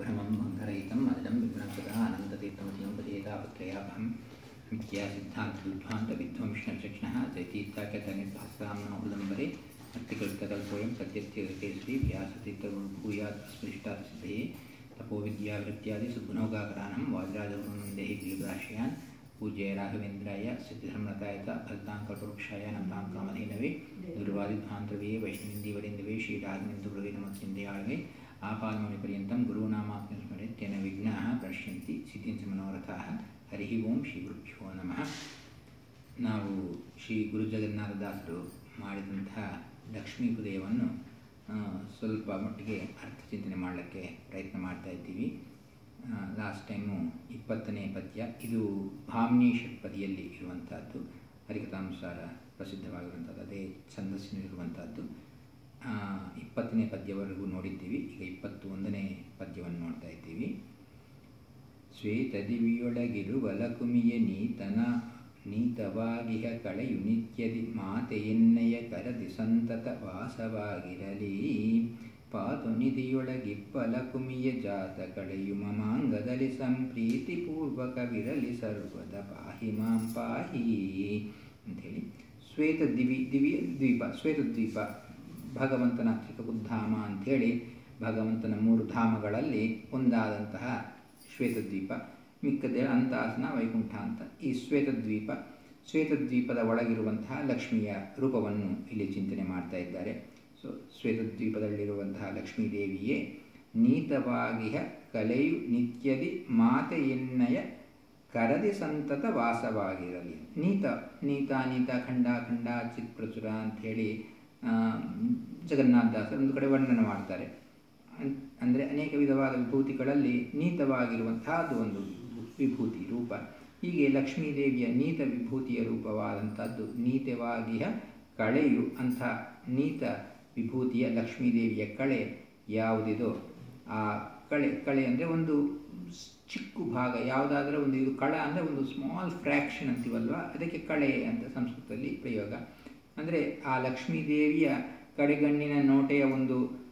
अभ्रमं मङ्गरहितं मदनं विघ्नसदा अनन्ततीर्थमतिं भजेतापत्रयाभं विद्या सिद्धान्तविध्वंसनचक्षणः जयतीर्थाख्यतनिर्भास्ताम्नोदम्बरे भक्तिकृतकल्पोऽयं सत्यत्यकेसरी व्यासतीर्थगुरुभूयात् स्मृष्टासिद्धये तपोविद्यावृत्त्यादि सुगुणोगाकरानं वाजराजगुरुनन्देहि गिरिराश्रयान् पूज्य राघवेन्द्राय सिद्धिधर्मरताय भक्ताङ्कटोक्षाय नमतां कामधेनवे दुर्वादिध्वान्तरवे वैष्णवेन्दीवरेन्दवे श्रीराघवेन्द्रगुरुवे नमस्कृत्याळवे आपादमौलिपर्यन्तं गुरूणामाप्तिं स्मरेत्येन विघ्नाः प्रणश्यन्ति सिद्धिञ्च मनोरथाः हरिः ओಂ ಶ್ರೀ ಗುರುಭ್ಯೋ ನಮಃ. ನಾವು ಶ್ರೀ ಗುರು ಜಗನ್ನಾಥದಾಸರು ಮಾಡಿದಂತಹ ಲಕ್ಷ್ಮೀ ಹೃದಯವನ್ನು ಸ್ವಲ್ಪ ಮಟ್ಟಿಗೆ ಅರ್ಥಚಿಂತನೆ ಮಾಡಲಿಕ್ಕೆ ಪ್ರಯತ್ನ ಮಾಡ್ತಾ ಇದ್ದೀವಿ. ಲಾಸ್ಟ್ ಟೈಮು 20ನೇ ಪದ್ಯ, ಇದು ಭಾಮ್ನಿ ಷಟ್ಪದಿಯಲ್ಲಿ ಇರುವಂಥದ್ದು, ಹರಿಕಥಾನುಸಾರ ಪ್ರಸಿದ್ಧವಾಗಿರುವಂಥದ್ದು, ಅದೇ ಛಂದಸ್ಸಿನಲ್ಲಿರುವಂಥದ್ದು. 20ನೇ ಪದ್ಯವರೆಗೂ ನೋಡಿದ್ದೀವಿ. ಈಗ 21ನೇ ಪದ್ಯವನ್ನು ನೋಡ್ತಾ ಇದ್ದೀವಿ. ಶ್ವೇತದಿವಿಯೊಳಗಿರುವ ಲಕುಮಿಯ ನೀತವಾಗಿಹ ಕಳೆಯು ನಿತ್ಯದಿ ಮಾತೆಯೆನ್ನಯ ಕರದಿ ಸಂತತ ವಾಸವಾಗಿರಲಿ. ಪಾತು ನಿಧಿಯೊಳಗಿಪ್ಪ ಲಕುಮಿಯ ಜಾತ ಕಳೆಯು ಮಮಾಂಗದಲ್ಲಿ ಸಂಪ್ರೀತಿ ಪೂರ್ವಕವಿರಲಿ ಸರ್ವದ ಪಾಹಿ ಮಾಂ ಪಾಹಿ ಅಂಥೇಳಿ. ಶ್ವೇತದ್ವೀಪ ಭಗವಂತನ ತ್ರಿಕುಧಾಮ ಅಂಥೇಳಿ ಭಗವಂತನ 3 ಧಾಮಗಳಲ್ಲಿ ಒಂದಾದಂತಹ ಶ್ವೇತದ್ವೀಪ, ಮಿಕ್ಕದೇ ಅಂತಾಸನ ವೈಕುಂಠ ಅಂತ. ಈ ಶ್ವೇತದ್ವೀಪದ ಒಳಗಿರುವಂತಹ ಲಕ್ಷ್ಮಿಯ ರೂಪವನ್ನು ಇಲ್ಲಿ ಚಿಂತನೆ ಮಾಡ್ತಾ ಇದ್ದಾರೆ. ಸೊ ಶ್ವೇತದ್ವೀಪದಲ್ಲಿರುವಂತಹ ಲಕ್ಷ್ಮೀದೇವಿಯೇ ನೀತವಾಗಿಹ ಕಲೆಯು ನಿತ್ಯದಿ ಮಾತೆಯೆನ್ನಯ ಕರದಿ ಸಂತತ ವಾಸವಾಗಿರಲಿ. ನೀತ ಖಂಡ ಚಿತ್ ಪ್ರಚುರ ಅಂಥೇಳಿ ಜಗನ್ನಾಥದಾಸರು ಒಂದು ಕಡೆ ವರ್ಣನೆ ಮಾಡ್ತಾರೆ. ಅಂದರೆ ಅನೇಕ ವಿಧವಾದ ವಿಭೂತಿಗಳಲ್ಲಿ ನೀತವಾಗಿರುವಂತಹದ್ದು ಒಂದು ವಿಭೂತಿ ರೂಪ. ಹೀಗೆ ಲಕ್ಷ್ಮೀದೇವಿಯ ನೀತ ವಿಭೂತಿಯ ರೂಪವಾದಂಥದ್ದು ನೀತವಾಗಿಹ ಕಳೆಯು ಅಂಥ ನೀತ ವಿಭೂತಿಯ ಲಕ್ಷ್ಮೀದೇವಿಯ ಕಳೆ ಯಾವುದಿದೋ ಆ ಕಳೆ ಅಂದರೆ ಒಂದು ಚಿಕ್ಕ ಭಾಗ ಯಾವುದಾದ್ರೂ ಒಂದು, ಇದು ಕಳ ಅಂದರೆ ಒಂದು ಸ್ಮಾಲ್ ಫ್ರ್ಯಾಕ್ಷನ್ ಅಂತೀವಲ್ವ, ಅದಕ್ಕೆ ಕಳೆ ಅಂತ ಸಂಸ್ಕೃತದಲ್ಲಿ ಪ್ರಯೋಗ. ಅಂದರೆ ಆ ಲಕ್ಷ್ಮೀದೇವಿಯ ಕಡೆಗಣ್ಣಿನ ನೋಟೆಯ ಒಂದು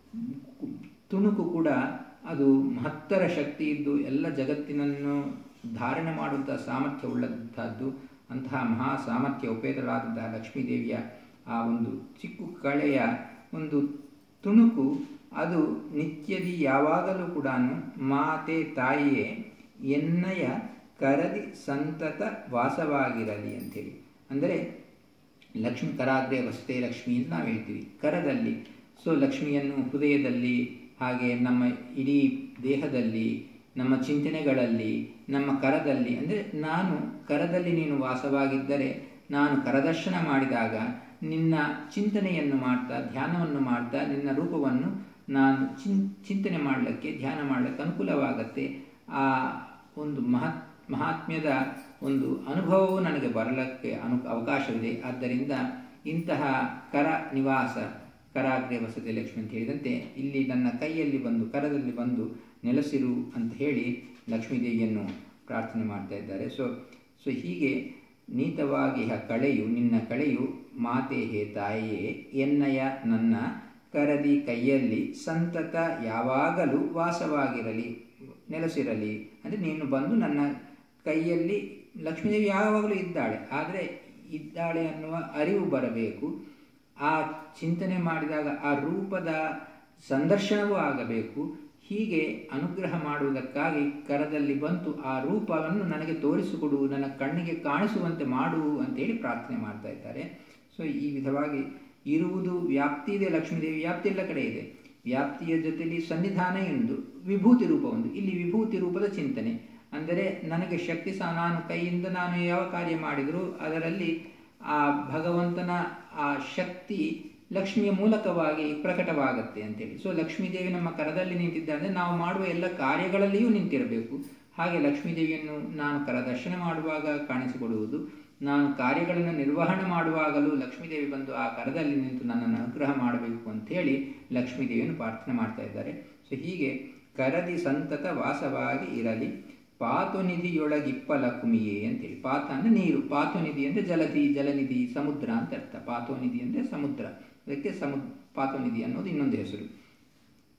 ತುಣುಕು ಕೂಡ ಅದು ಮಹತ್ತರ ಶಕ್ತಿ ಇದ್ದು ಎಲ್ಲ ಜಗತ್ತಿನನ್ನು ಧಾರಣೆ ಮಾಡುವಂತಹ ಸಾಮರ್ಥ್ಯ ಉಳ್ಳಂತಹದ್ದು. ಅಂತಹ ಮಹಾ ಸಾಮರ್ಥ್ಯ ಉಪೇತರಾದಂತಹ ಲಕ್ಷ್ಮೀದೇವಿಯ ಆ ಒಂದು ಚಿಕ್ಕ ಕಳೆಯ ಒಂದು ತುಣುಕು ಅದು ನಿತ್ಯದಿ ಯಾವಾಗಲೂ ಕೂಡ ಮಾತೆ ತಾಯಿಯೇ ಎನ್ನಯ ಕರದಿ ಸಂತತ ವಾಸವಾಗಿರಲಿ ಅಂಥೇಳಿ. ಅಂದರೆ ಲಕ್ಷ್ಮಿ ಕರಾಗ್ರೆ ವಸತೆ ಲಕ್ಷ್ಮಿ ಅಂತ ನಾವು ಹೇಳ್ತೀವಿ, ಕರದಲ್ಲಿ. ಸೊ ಲಕ್ಷ್ಮಿಯನ್ನು ಹೃದಯದಲ್ಲಿ, ಹಾಗೆ ನಮ್ಮ ಇಡೀ ದೇಹದಲ್ಲಿ, ನಮ್ಮ ಚಿಂತನೆಗಳಲ್ಲಿ, ನಮ್ಮ ಕರದಲ್ಲಿ. ಅಂದರೆ ನಾನು ಕರದಲ್ಲಿ ನೀನು ವಾಸವಾಗಿದ್ದರೆ, ನಾನು ಕರದರ್ಶನ ಮಾಡಿದಾಗ ನಿನ್ನ ಚಿಂತನೆಯನ್ನು ಮಾಡ್ತಾ, ಧ್ಯಾನವನ್ನು ಮಾಡ್ತಾ, ನಿನ್ನ ರೂಪವನ್ನು ನಾನು ಚಿಂತನೆ ಮಾಡಲಿಕ್ಕೆ, ಧ್ಯಾನ ಮಾಡಲಿಕ್ಕೆ ಅನುಕೂಲವಾಗತ್ತೆ. ಆ ಒಂದು ಮಹಾತ್ಮ್ಯದ ಒಂದು ಅನುಭವವು ನನಗೆ ಬರಲಿಕ್ಕೆ ಅವಕಾಶವಿದೆ. ಆದ್ದರಿಂದ ಇಂತಹ ಕರ ನಿವಾಸ, ಕರಾಗ್ರೆ ವಸತಿ ಲಕ್ಷ್ಮಿ ಅಂತ ಹೇಳಿದಂತೆ ಇಲ್ಲಿ ನನ್ನ ಕೈಯಲ್ಲಿ ಬಂದು, ಕರದಲ್ಲಿ ಬಂದು ನೆಲೆಸಿರು ಅಂತ ಹೇಳಿ ಲಕ್ಷ್ಮೀದೇವಿಯನ್ನು ಪ್ರಾರ್ಥನೆ ಮಾಡ್ತಾ ಇದ್ದಾರೆ. ಸೊ ಹೀಗೆ ನೀತವಾಗಿ ಕಳೆಯು, ನಿನ್ನ ಕಳೆಯು ಮಾತೆ ಹೇ ತಾಯಿಯೇ ಎನ್ನಯ ನನ್ನ ಕರದಿ ಕೈಯಲ್ಲಿ ಸಂತತ ಯಾವಾಗಲೂ ವಾಸವಾಗಿರಲಿ, ನೆಲೆಸಿರಲಿ. ಅಂದರೆ ನೀನು ಬಂದು ನನ್ನ ಕೈಯಲ್ಲಿ, ಲಕ್ಷ್ಮೀದೇವಿ ಯಾವಾಗಲೂ ಇದ್ದಾಳೆ, ಆದರೆ ಇದ್ದಾಳೆ ಅನ್ನುವ ಅರಿವು ಬರಬೇಕು. ಆ ಚಿಂತನೆ ಮಾಡಿದಾಗ ಆ ರೂಪದ ಸಂದರ್ಶನವೂ ಆಗಬೇಕು. ಹೀಗೆ ಅನುಗ್ರಹ ಮಾಡುವುದಕ್ಕಾಗಿ ಕರದಲ್ಲಿ ಬಂತು ಆ ರೂಪವನ್ನು ನನಗೆ ತೋರಿಸಿಕೊಡು, ನನ್ನ ಕಣ್ಣಿಗೆ ಕಾಣಿಸುವಂತೆ ಮಾಡು ಅಂತೇಳಿ ಪ್ರಾರ್ಥನೆ ಮಾಡ್ತಾ ಇದ್ದಾರೆ. ಸೊ ಈ ವಿಧವಾಗಿ ಇರುವುದು ವ್ಯಾಪ್ತಿ ಇದೆ, ಲಕ್ಷ್ಮೀದೇವಿ ವ್ಯಾಪ್ತಿ ಎಲ್ಲ ಕಡೆ ಇದೆ. ವ್ಯಾಪ್ತಿಯ ಜೊತೆಯಲ್ಲಿ ಸನ್ನಿಧಾನ ಎಂದು ವಿಭೂತಿ ರೂಪ ಒಂದು, ಇಲ್ಲಿ ವಿಭೂತಿ ರೂಪದ ಚಿಂತನೆ. ಅಂದರೆ ನನಗೆ ಶಕ್ತಿ ಸಹ, ನಾನು ಕೈಯಿಂದ ನಾನು ಯಾವ ಕಾರ್ಯ ಮಾಡಿದರೂ ಅದರಲ್ಲಿ ಆ ಭಗವಂತನ ಆ ಶಕ್ತಿ ಲಕ್ಷ್ಮಿಯ ಮೂಲಕವಾಗಿ ಪ್ರಕಟವಾಗತ್ತೆ ಅಂತೇಳಿ. ಸೊ ಲಕ್ಷ್ಮೀದೇವಿ ನಮ್ಮ ಕರದಲ್ಲಿ ನಿಂತಿದ್ದಾಳೆ, ನಾವು ಮಾಡುವ ಎಲ್ಲ ಕಾರ್ಯಗಳಲ್ಲಿಯೂ ನಿಂತಿರಬೇಕು. ಹಾಗೆ ಲಕ್ಷ್ಮೀದೇವಿಯನ್ನು ನಾನು ಕರದರ್ಶನ ಮಾಡುವಾಗ ಕಾಣಿಸಿಕೊಡುವುದು, ನಾನು ಕಾರ್ಯಗಳನ್ನು ನಿರ್ವಹಣೆ ಮಾಡುವಾಗಲೂ ಲಕ್ಷ್ಮೀದೇವಿ ಬಂದು ಆ ಕರದಲ್ಲಿ ನಿಂತು ನನ್ನನ್ನು ಅನುಗ್ರಹ ಮಾಡಬೇಕು ಅಂಥೇಳಿ ಲಕ್ಷ್ಮೀದೇವಿಯನ್ನು ಪ್ರಾರ್ಥನೆ ಮಾಡ್ತಾ ಇದ್ದಾರೆ. ಸೊ ಹೀಗೆ ಕರದಿ ಸಂತತ ವಾಸವಾಗಿ ಇರಲಿ. ಪಾತುನಿಧಿಯೊಳಗಿಪ್ಪ ಲಕುಮಿಯೇ ಅಂತೇಳಿ. ಪಾತ ಅಂದರೆ ನೀರು, ಪಾತುನಿಧಿ ಅಂದರೆ ಜಲನಿಧಿ, ಸಮುದ್ರ ಅಂತ ಅರ್ಥ. ಪಾತುನಿಧಿ ಅಂದರೆ ಸಮುದ್ರ, ಅದಕ್ಕೆ ಪಾತುನಿಧಿ ಅನ್ನೋದು ಇನ್ನೊಂದು ಹೆಸರು.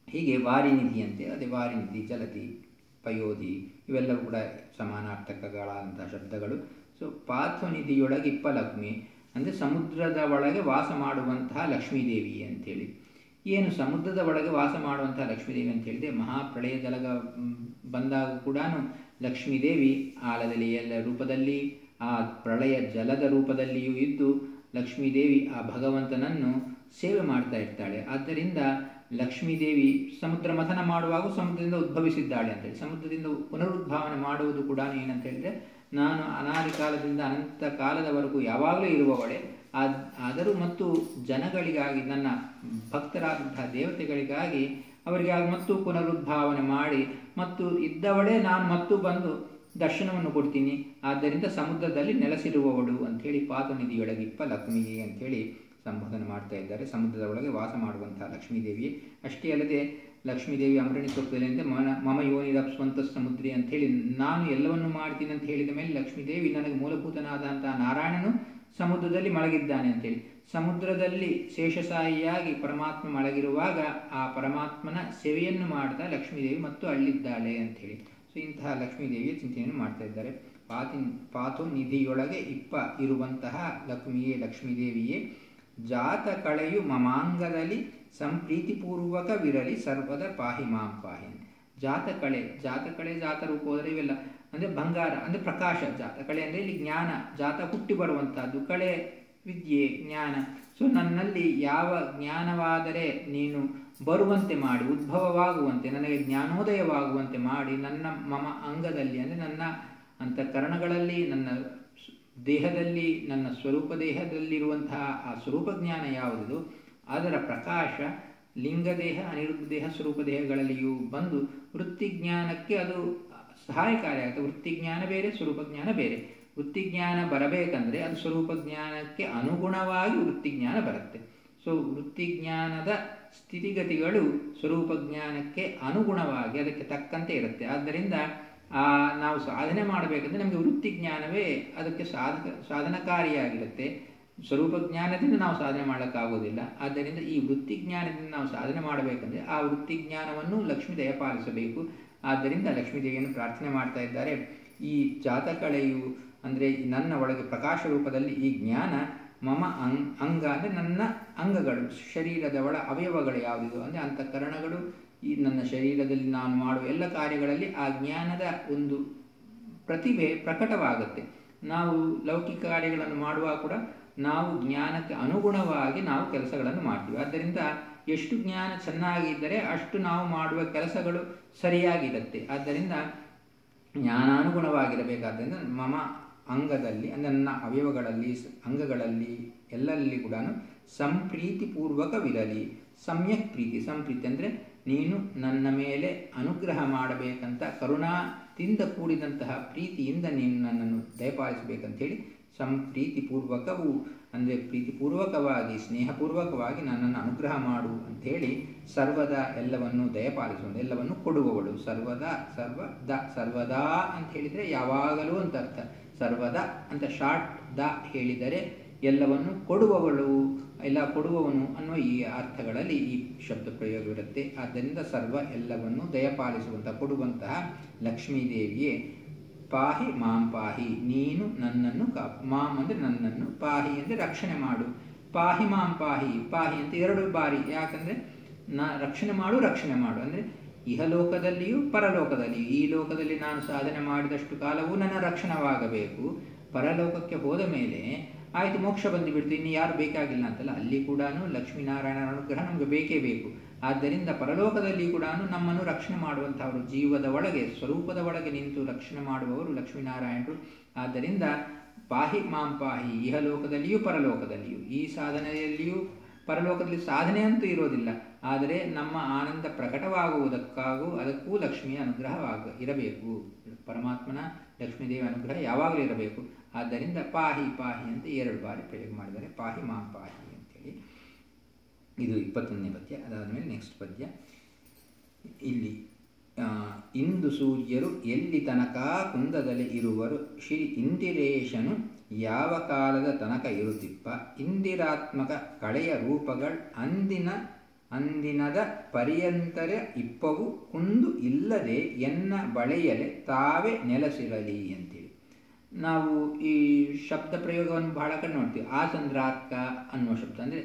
ಹೀಗೆ ವಾರಿನಿಧಿ ಅಂತೆ, ಅದೇ ವಾರಿನಿಧಿ, ಜಲಧಿ, ಪಯೋಧಿ ಇವೆಲ್ಲವೂ ಕೂಡ ಸಮಾನಾರ್ಥಕಗಳಾದಂತಹ ಶಬ್ದಗಳು. ಸೊ ಪಾರ್ಥನಿಧಿಯೊಳಗೆ ಇಪ್ಪಲಕ್ಷ್ಮಿ ಅಂದರೆ ಸಮುದ್ರದ ಒಳಗೆ ವಾಸ ಮಾಡುವಂತಹ ಲಕ್ಷ್ಮೀದೇವಿ ಅಂಥೇಳಿ. ಏನು ಸಮುದ್ರದ ಒಳಗೆ ವಾಸ ಮಾಡುವಂತಹ ಲಕ್ಷ್ಮೀದೇವಿ ಅಂತ ಹೇಳಿದೆ, ಮಹಾಪ್ರಳಯ ಜಲಗ ಬಂದಾಗ ಕೂಡ ಲಕ್ಷ್ಮೀದೇವಿ ಆಲದಲ್ಲಿ ಎಲ್ಲ ರೂಪದಲ್ಲಿ, ಆ ಪ್ರಳಯ ಜಲದ ರೂಪದಲ್ಲಿಯೂ ಇದ್ದು ಲಕ್ಷ್ಮೀದೇವಿ ಆ ಭಗವಂತನನ್ನು ಸೇವೆ ಮಾಡ್ತಾ ಇರ್ತಾಳೆ. ಆದ್ದರಿಂದ ಲಕ್ಷ್ಮೀದೇವಿ ಸಮುದ್ರ ಮಥನ ಮಾಡುವಾಗ ಸಮುದ್ರದಿಂದ ಉದ್ಭವಿಸಿದ್ದಾಳೆ ಅಂತೇಳಿ. ಸಮುದ್ರದಿಂದ ಪುನರುದ್ಭಾವನೆ ಮಾಡುವುದು ಕೂಡ ಏನಂತ ಹೇಳಿದ್ರೆ, ನಾನು ಅನಾದಿ ಕಾಲದಿಂದ ಅನಂತ ಕಾಲದವರೆಗೂ ಯಾವಾಗಲೂ ಇರುವವಳೆ, ಆದರೂ ಮತ್ತು ಜನಗಳಿಗಾಗಿ, ನನ್ನ ಭಕ್ತರಾದಂತಹ ದೇವತೆಗಳಿಗಾಗಿ ಅವರಿಗಾಗಿ ಮತ್ತು ಪುನರುದ್ಭಾವನೆ ಮಾಡಿ ಮತ್ತು ಇದ್ದವಳೇ ನಾನು ಮತ್ತು ಬಂದು ದರ್ಶನವನ್ನು ಕೊಡ್ತೀನಿ. ಆದ್ದರಿಂದ ಸಮುದ್ರದಲ್ಲಿ ನೆಲೆಸಿರುವವಳು ಅಂಥೇಳಿ ಪಾತನಿಧಿಯೊಳಗಿಪ್ಪ ಲಕ್ಷ್ಮಿಗೆ ಅಂಥೇಳಿ ಸಂಬೋಧನೆ ಮಾಡ್ತಾ ಇದ್ದಾರೆ. ಸಮುದ್ರದ ಒಳಗೆ ವಾಸ ಮಾಡುವಂತಹ ಲಕ್ಷ್ಮೀದೇವಿ. ಅಷ್ಟೇ ಅಲ್ಲದೆ ಲಕ್ಷ್ಮೀದೇವಿ ಅಮೃಣಿ ಸೂಕ್ತದಲ್ಲಿ ಮಮ ಯೋನಿರಪ್ಸ್ವಂತ ಸಮುದ್ರಿ ಅಂಥೇಳಿ, ನಾನು ಎಲ್ಲವನ್ನು ಮಾಡ್ತೀನಿ ಅಂತ ಹೇಳಿದ ಮೇಲೆ ಲಕ್ಷ್ಮೀದೇವಿ ನನಗೆ ಮೂಲಭೂತನಾದಂತಹ ನಾರಾಯಣನು ಸಮುದ್ರದಲ್ಲಿ ಮಲಗಿದ್ದಾನೆ ಅಂತೇಳಿ, ಸಮುದ್ರದಲ್ಲಿ ಶೇಷಸಾಯಿಯಾಗಿ ಪರಮಾತ್ಮ ಮಲಗಿರುವಾಗ ಆ ಪರಮಾತ್ಮನ ಸೇವೆಯನ್ನು ಮಾಡ್ತಾ ಲಕ್ಷ್ಮೀದೇವಿ ಮತ್ತು ಅಳ್ಳಿದ್ದಾಳೆ ಅಂಥೇಳಿ. ಸೊ ಇಂತಹ ಲಕ್ಷ್ಮೀದೇವಿಯ ಚಿಂತನೆಯನ್ನು ಮಾಡ್ತಾ ಇದ್ದಾರೆ. ಪಾತು ನಿಧಿಯೊಳಗೆ ಇಪ್ಪ ಇರುವಂತಹ ಲಕ್ಷ್ಮೀದೇವಿಯೇ ಜಾತ ಕಳೆಯು ಮಮಾಂಗದಲ್ಲಿ ಸಂಪ್ರೀತಿಪೂರ್ವಕವಿರಲಿ ಸರ್ವದ ಪಾಹಿ ಮಾಂ ಪಾಹಿ. ಜಾತಕಳೆ ಜಾತ ರೂಪ ಹೋದರೆ ಇವೆಲ್ಲ ಅಂದರೆ ಬಂಗಾರ ಅಂದರೆ ಪ್ರಕಾಶ. ಜಾತಕಳೆ ಅಂದರೆ ಇಲ್ಲಿ ಜ್ಞಾನ, ಜಾತ ಹುಟ್ಟಿ ಬರುವಂತಹದ್ದು, ಕಳೆ ವಿದ್ಯೆ ಜ್ಞಾನ. ಸೊ ನನ್ನಲ್ಲಿ ಯಾವ ಜ್ಞಾನವಾದರೆ ನೀನು ಬರುವಂತೆ ಮಾಡಿ, ಉದ್ಭವವಾಗುವಂತೆ, ನನಗೆ ಜ್ಞಾನೋದಯವಾಗುವಂತೆ ಮಾಡಿ, ನನ್ನ ಮಮ ಅಂಗದಲ್ಲಿ ಅಂದರೆ ನನ್ನ ಅಂತಃಕರಣಗಳಲ್ಲಿ, ನನ್ನ ದೇಹದಲ್ಲಿ, ನನ್ನ ಸ್ವರೂಪ ದೇಹದಲ್ಲಿರುವಂತಹ ಆ ಸ್ವರೂಪ ಜ್ಞಾನ ಯಾವುದಿದು ಅದರ ಪ್ರಕಾಶ ಲಿಂಗದೇಹ, ಅನಿರುದ್ಧ ದೇಹ, ಸ್ವರೂಪ ದೇಹಗಳಲ್ಲಿಯೂ ಬಂದು ವೃತ್ತಿಜ್ಞಾನಕ್ಕೆ ಅದು ಸಹಾಯಕಾರಿಯಾಗುತ್ತೆ. ವೃತ್ತಿಜ್ಞಾನ ಬೇರೆ, ಸ್ವರೂಪ ಜ್ಞಾನ ಬೇರೆ. ವೃತ್ತಿಜ್ಞಾನ ಬರಬೇಕಂದ್ರೆ ಅದು ಸ್ವರೂಪ ಜ್ಞಾನಕ್ಕೆ ಅನುಗುಣವಾಗಿ ವೃತ್ತಿಜ್ಞಾನ ಬರುತ್ತೆ. ಸೊ ವೃತ್ತಿಜ್ಞಾನದ ಸ್ಥಿತಿಗತಿಗಳು ಸ್ವರೂಪ ಜ್ಞಾನಕ್ಕೆ ಅನುಗುಣವಾಗಿ ಅದಕ್ಕೆ ತಕ್ಕಂತೆ ಇರುತ್ತೆ. ಆದ್ದರಿಂದ ನಾವು ಸಾಧನೆ ಮಾಡಬೇಕಂದ್ರೆ ನಮಗೆ ವೃತ್ತಿಜ್ಞಾನವೇ ಅದಕ್ಕೆ ಸಾಧನಕಾರಿಯಾಗಿರುತ್ತೆ. ಸ್ವರೂಪ ಜ್ಞಾನದಿಂದ ನಾವು ಸಾಧನೆ ಮಾಡೋಕ್ಕಾಗೋದಿಲ್ಲ. ಆದ್ದರಿಂದ ಈ ವೃತ್ತಿಜ್ಞಾನದಿಂದ ನಾವು ಸಾಧನೆ ಮಾಡಬೇಕಂದ್ರೆ ಆ ವೃತ್ತಿಜ್ಞಾನವನ್ನು ಲಕ್ಷ್ಮೀ ದಯಪಾಲಿಸಬೇಕು. ಆದ್ದರಿಂದ ಲಕ್ಷ್ಮೀದೇವಿಯನ್ನು ಪ್ರಾರ್ಥನೆ ಮಾಡ್ತಾ ಇದ್ದಾರೆ. ಈ ಜಾತಕಳೆಯು ಅಂದರೆ ನನ್ನ ಒಳಗೆ ಪ್ರಕಾಶ ರೂಪದಲ್ಲಿ ಈ ಜ್ಞಾನ ಮಮ ಅಂಗ ಅಂದರೆ ನನ್ನ ಅಂಗಗಳು, ಶರೀರದ ಒಳ ಅವಯವಗಳು ಯಾವುದಿದು ಅಂದರೆ ಅಂತಃಕರಣಗಳು, ಈ ನನ್ನ ಶರೀರದಲ್ಲಿ ನಾನು ಮಾಡುವ ಎಲ್ಲ ಕಾರ್ಯಗಳಲ್ಲಿ ಆ ಜ್ಞಾನದ ಒಂದು ಪ್ರತಿಭೆ ಪ್ರಕಟವಾಗುತ್ತೆ. ನಾವು ಲೌಕಿಕ ಕಾರ್ಯಗಳನ್ನು ಮಾಡುವಾಗ ಕೂಡ ನಾವು ಜ್ಞಾನಕ್ಕೆ ಅನುಗುಣವಾಗಿ ನಾವು ಕೆಲಸಗಳನ್ನು ಮಾಡ್ತೀವಿ. ಆದ್ದರಿಂದ ಎಷ್ಟು ಜ್ಞಾನ ಚೆನ್ನಾಗಿದ್ದರೆ ಅಷ್ಟು ನಾವು ಮಾಡುವ ಕೆಲಸಗಳು ಸರಿಯಾಗಿರುತ್ತೆ. ಆದ್ದರಿಂದ ಜ್ಞಾನಾನುಗುಣವಾಗಿರಬೇಕಾದ್ದರಿಂದ ಮಮ ಅಂಗದಲ್ಲಿ ಅಂದರೆ ನನ್ನ ಅವಯವಗಳಲ್ಲಿ, ಅಂಗಗಳಲ್ಲಿ ಎಲ್ಲರಲ್ಲಿ ಕೂಡ ಸಂಪ್ರೀತಿಪೂರ್ವಕವಿರಲಿ. ಸಮ್ಯಕ್ ಪ್ರೀತಿ, ಸಂಪ್ರೀತಿ ಅಂದರೆ ನೀನು ನನ್ನ ಮೇಲೆ ಅನುಗ್ರಹ ಮಾಡಬೇಕಂತ ಕರುಣಾದಿಂದ ಕೂಡಿದಂತಹ ಪ್ರೀತಿಯಿಂದ ನೀನು ನನ್ನನ್ನು ದಯಪಾಲಿಸಬೇಕಂತೇಳಿ ಸಂಪ್ರೀತಿಪೂರ್ವಕವು ಅಂದರೆ ಪ್ರೀತಿಪೂರ್ವಕವಾಗಿ, ಸ್ನೇಹಪೂರ್ವಕವಾಗಿ ನನ್ನನ್ನು ಅನುಗ್ರಹ ಮಾಡು ಅಂಥೇಳಿ ಸರ್ವದಾ ಎಲ್ಲವನ್ನು ದಯಪಾಲಿಸುವುದು, ಎಲ್ಲವನ್ನು ಕೊಡುವವಳು. ಸರ್ವದಾ ಅಂತ ಹೇಳಿದರೆ ಯಾವಾಗಲೂ ಅಂತ ಅರ್ಥ. ಸರ್ವದಾ ಅಂತ ಶಾರ್ಟ್ ದ ಹೇಳಿದರೆ ಎಲ್ಲವನ್ನು ಕೊಡುವವಳು, ಎಲ್ಲ ಕೊಡುವವನು ಅನ್ನುವ ಈ ಅರ್ಥಗಳಲ್ಲಿ ಈ ಶಬ್ದ ಪ್ರಯೋಗವಿರುತ್ತೆ. ಆದ್ದರಿಂದ ಸರ್ವ ಎಲ್ಲವನ್ನು ದಯಪಾಲಿಸುವಂತಹ, ಕೊಡುವಂತಹ ಲಕ್ಷ್ಮೀದೇವಿಯೇ ಪಾಹಿ ಮಾಂ ಪಾಹಿ, ನೀನು ನನ್ನನ್ನು ಮಾಂ ಅಂದರೆ ನನ್ನನ್ನು, ಪಾಹಿ ಅಂದರೆ ರಕ್ಷಣೆ ಮಾಡು. ಪಾಹಿ ಮಾಂ ಪಾಹಿ, ಪಾಹಿ ಅಂತ 2 ಬಾರಿ. ಯಾಕಂದರೆ ರಕ್ಷಣೆ ಮಾಡು ಅಂದರೆ ಇಹಲೋಕದಲ್ಲಿಯೂ ಪರಲೋಕದಲ್ಲಿಯೂ. ಈ ಲೋಕದಲ್ಲಿ ನಾನು ಸಾಧನೆ ಮಾಡಿದಷ್ಟು ಕಾಲವೂ ನನ್ನ ರಕ್ಷಣವಾಗಬೇಕು. ಪರಲೋಕಕ್ಕೆ ಹೋದ ಮೇಲೆ ಆಯಿತು ಮೋಕ್ಷ ಬಂದುಬಿಡ್ತು, ಇನ್ನು ಯಾರು ಬೇಕಾಗಿಲ್ಲ ಅಂತಲ್ಲ, ಅಲ್ಲಿ ಕೂಡ ಲಕ್ಷ್ಮೀನಾರಾಯಣನ ಅನುಗ್ರಹ ನಮಗೆ ಬೇಕೇ ಬೇಕು. ಆದ್ದರಿಂದ ಪರಲೋಕದಲ್ಲಿ ಕೂಡ ನಮ್ಮನ್ನು ರಕ್ಷಣೆ ಮಾಡುವಂಥವರು, ಜೀವದ ಒಳಗೆ ಸ್ವರೂಪದ ಒಳಗೆ ನಿಂತು ರಕ್ಷಣೆ ಮಾಡುವವರು ಲಕ್ಷ್ಮೀನಾರಾಯಣರು. ಆದ್ದರಿಂದ ಪಾಹಿ ಮಾಂ ಪಾಹಿ, ಇಹಲೋಕದಲ್ಲಿಯೂ ಪರಲೋಕದಲ್ಲಿಯೂ. ಈ ಸಾಧನೆಯಲ್ಲಿಯೂ ಪರಲೋಕದಲ್ಲಿ ಸಾಧನೆ ಅಂತೂ ಇರೋದಿಲ್ಲ, ಆದರೆ ನಮ್ಮ ಆನಂದ ಪ್ರಕಟವಾಗುವುದಕ್ಕಾಗೂ ಅದಕ್ಕೂ ಲಕ್ಷ್ಮಿಯ ಇರಬೇಕು. ಪರಮಾತ್ಮನ ಲಕ್ಷ್ಮೀದೇವಿ ಅನುಗ್ರಹ ಯಾವಾಗಲೂ ಇರಬೇಕು. ಆದ್ದರಿಂದ ಪಾಹಿ ಪಾಹಿ ಅಂತ 2 ಬಾರಿ ಪ್ರಯೋಗ ಮಾಡಿದ್ದಾರೆ, ಪಾಹಿ ಮಾಂ ಪಾಹಿ ಅಂತೇಳಿ. ಇದು 21ನೇ ಪದ್ಯ. ಅದಾದ ಮೇಲೆ ನೆಕ್ಸ್ಟ್ ಪದ್ಯ. ಇಲ್ಲಿ ಇಂದು ಸೂರ್ಯರು ಎಲ್ಲಿ ತನಕ ಕುಂದದಲ್ಲಿ ಇರುವರು, ಶ್ರೀ ಇಂದಿರೇಶನು ಯಾವ ಕಾಲದ ತನಕ ಇರುತ್ತಿಪ್ಪ, ಇಂದಿರಾತ್ಮಕ ಕಳೆಯ ರೂಪಗಳು ಅಂದಿನ ಅಂದಿನದ ಪರ್ಯಂತರ ಇಪ್ಪವು ಕುಂದು ಇಲ್ಲದೆ ಎನ್ನ ಬಳೆಯಲೆ ತಾವೇ ನೆಲೆಸಿರಲಿ ಅಂತೇಳಿ. ನಾವು ಈ ಶಬ್ದ ಪ್ರಯೋಗವನ್ನು ಬಹಳ ಕಡೆ ನೋಡ್ತೀವಿ. ಆಸಂದ್ರಾರ್ಕ ಅನ್ನುವ ಶಬ್ದ ಅಂದರೆ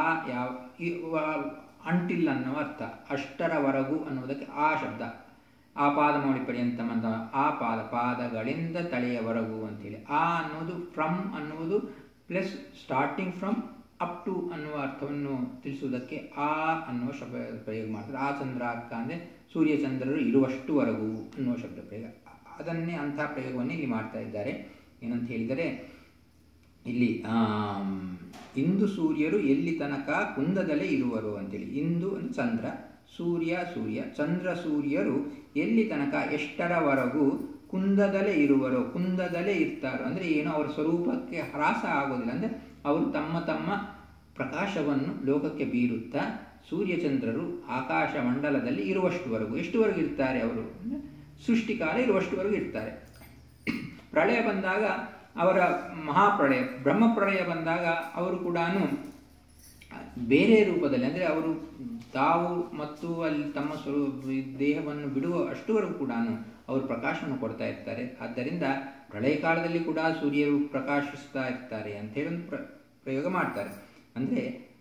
ಅಂಟಿಲ್ ಅನ್ನುವ ಅರ್ಥ, ಅಷ್ಟರವರೆಗೂ ಅನ್ನುವುದಕ್ಕೆ ಆ ಶಬ್ದ. ಆ ಪಾದಮೌಳಿ ಪರ್ಯಂತಮ್ ಅಂತ, ಆ ಪಾದಗಳಿಂದ ತಲೆಯವರೆಗೂ ಅಂತೇಳಿ. ಆ ಅನ್ನೋದು ಫ್ರಮ್ ಅನ್ನುವುದು plus starting from up to ಅನ್ನುವ ಅರ್ಥವನ್ನು ತಿಳಿಸುವುದಕ್ಕೆ ಆ ಅನ್ನುವ ಶಬ್ದ ಪ್ರಯೋಗ ಮಾಡ್ತಾರೆ. ಆ ಚಂದ್ರಾರ್ಕ ಅಂದರೆ ಸೂರ್ಯಚಂದ್ರರು ಇರುವಷ್ಟುವರೆಗೂ ಅನ್ನುವ ಶಬ್ದ ಪ್ರಯೋಗ. ಅದನ್ನೇ ಅಂಥ ಪ್ರಯೋಗವನ್ನೇ ಇಲ್ಲಿ ಮಾಡ್ತಾ ಇದ್ದಾರೆ. ಏನಂತ ಹೇಳಿದರೆ ಇಲ್ಲಿ ಇಂದು ಸೂರ್ಯರು ಎಲ್ಲಿ ತನಕ ಕುಂದದಲ್ಲೇ ಇರುವರು ಅಂತೇಳಿ. ಇಂದು ಚಂದ್ರ, ಸೂರ್ಯ ಚಂದ್ರ ಸೂರ್ಯರು ಎಲ್ಲಿ ತನಕ ಎಷ್ಟರವರೆಗೂ ಕುಂದದಲ್ಲೇ ಇರುವರೋ, ಕುಂದದಲ್ಲೇ ಇರ್ತಾರೋ ಅಂದರೆ ಏನು, ಅವರ ಸ್ವರೂಪಕ್ಕೆ ಹ್ರಾಸ ಆಗೋದಿಲ್ಲ. ಅಂದರೆ ಅವರು ತಮ್ಮ ತಮ್ಮ ಪ್ರಕಾಶವನ್ನು ಲೋಕಕ್ಕೆ ಬೀರುತ್ತಾ ಸೂರ್ಯಚಂದ್ರರು ಆಕಾಶ ಮಂಡಲದಲ್ಲಿ ಇರುವಷ್ಟುವರೆಗೂ, ಎಷ್ಟುವರೆಗೂ ಇರ್ತಾರೆ ಅವರು, ಸೃಷ್ಟಿಕಾಲ ಇರುವಷ್ಟುವರೆಗೂ ಇರ್ತಾರೆ. ಪ್ರಳಯ ಬಂದಾಗ ಅವರ ಮಹಾಪ್ರಳಯ, ಬ್ರಹ್ಮಪ್ರಳಯ ಬಂದಾಗ ಅವರು ಕೂಡ ಬೇರೆ ರೂಪದಲ್ಲಿ, ಅಂದರೆ ಅವರು ತಾವು ಮತ್ತು ಅಲ್ಲಿ ತಮ್ಮ ದೇಹವನ್ನು ಬಿಡುವ ಅಷ್ಟುವರೆಗೂ ಕೂಡ ಅವರು ಪ್ರಕಾಶವನ್ನು ಕೊಡ್ತಾ ಇರ್ತಾರೆ. ಆದ್ದರಿಂದ ಪ್ರಳಯ ಕಾಲದಲ್ಲಿ ಕೂಡ ಸೂರ್ಯರು ಪ್ರಕಾಶಿಸ್ತಾ ಇರ್ತಾರೆ ಅಂಥೇಳಿ ಒಂದು ಪ್ರಯೋಗ ಮಾಡ್ತಾರೆ. ಅಂದರೆ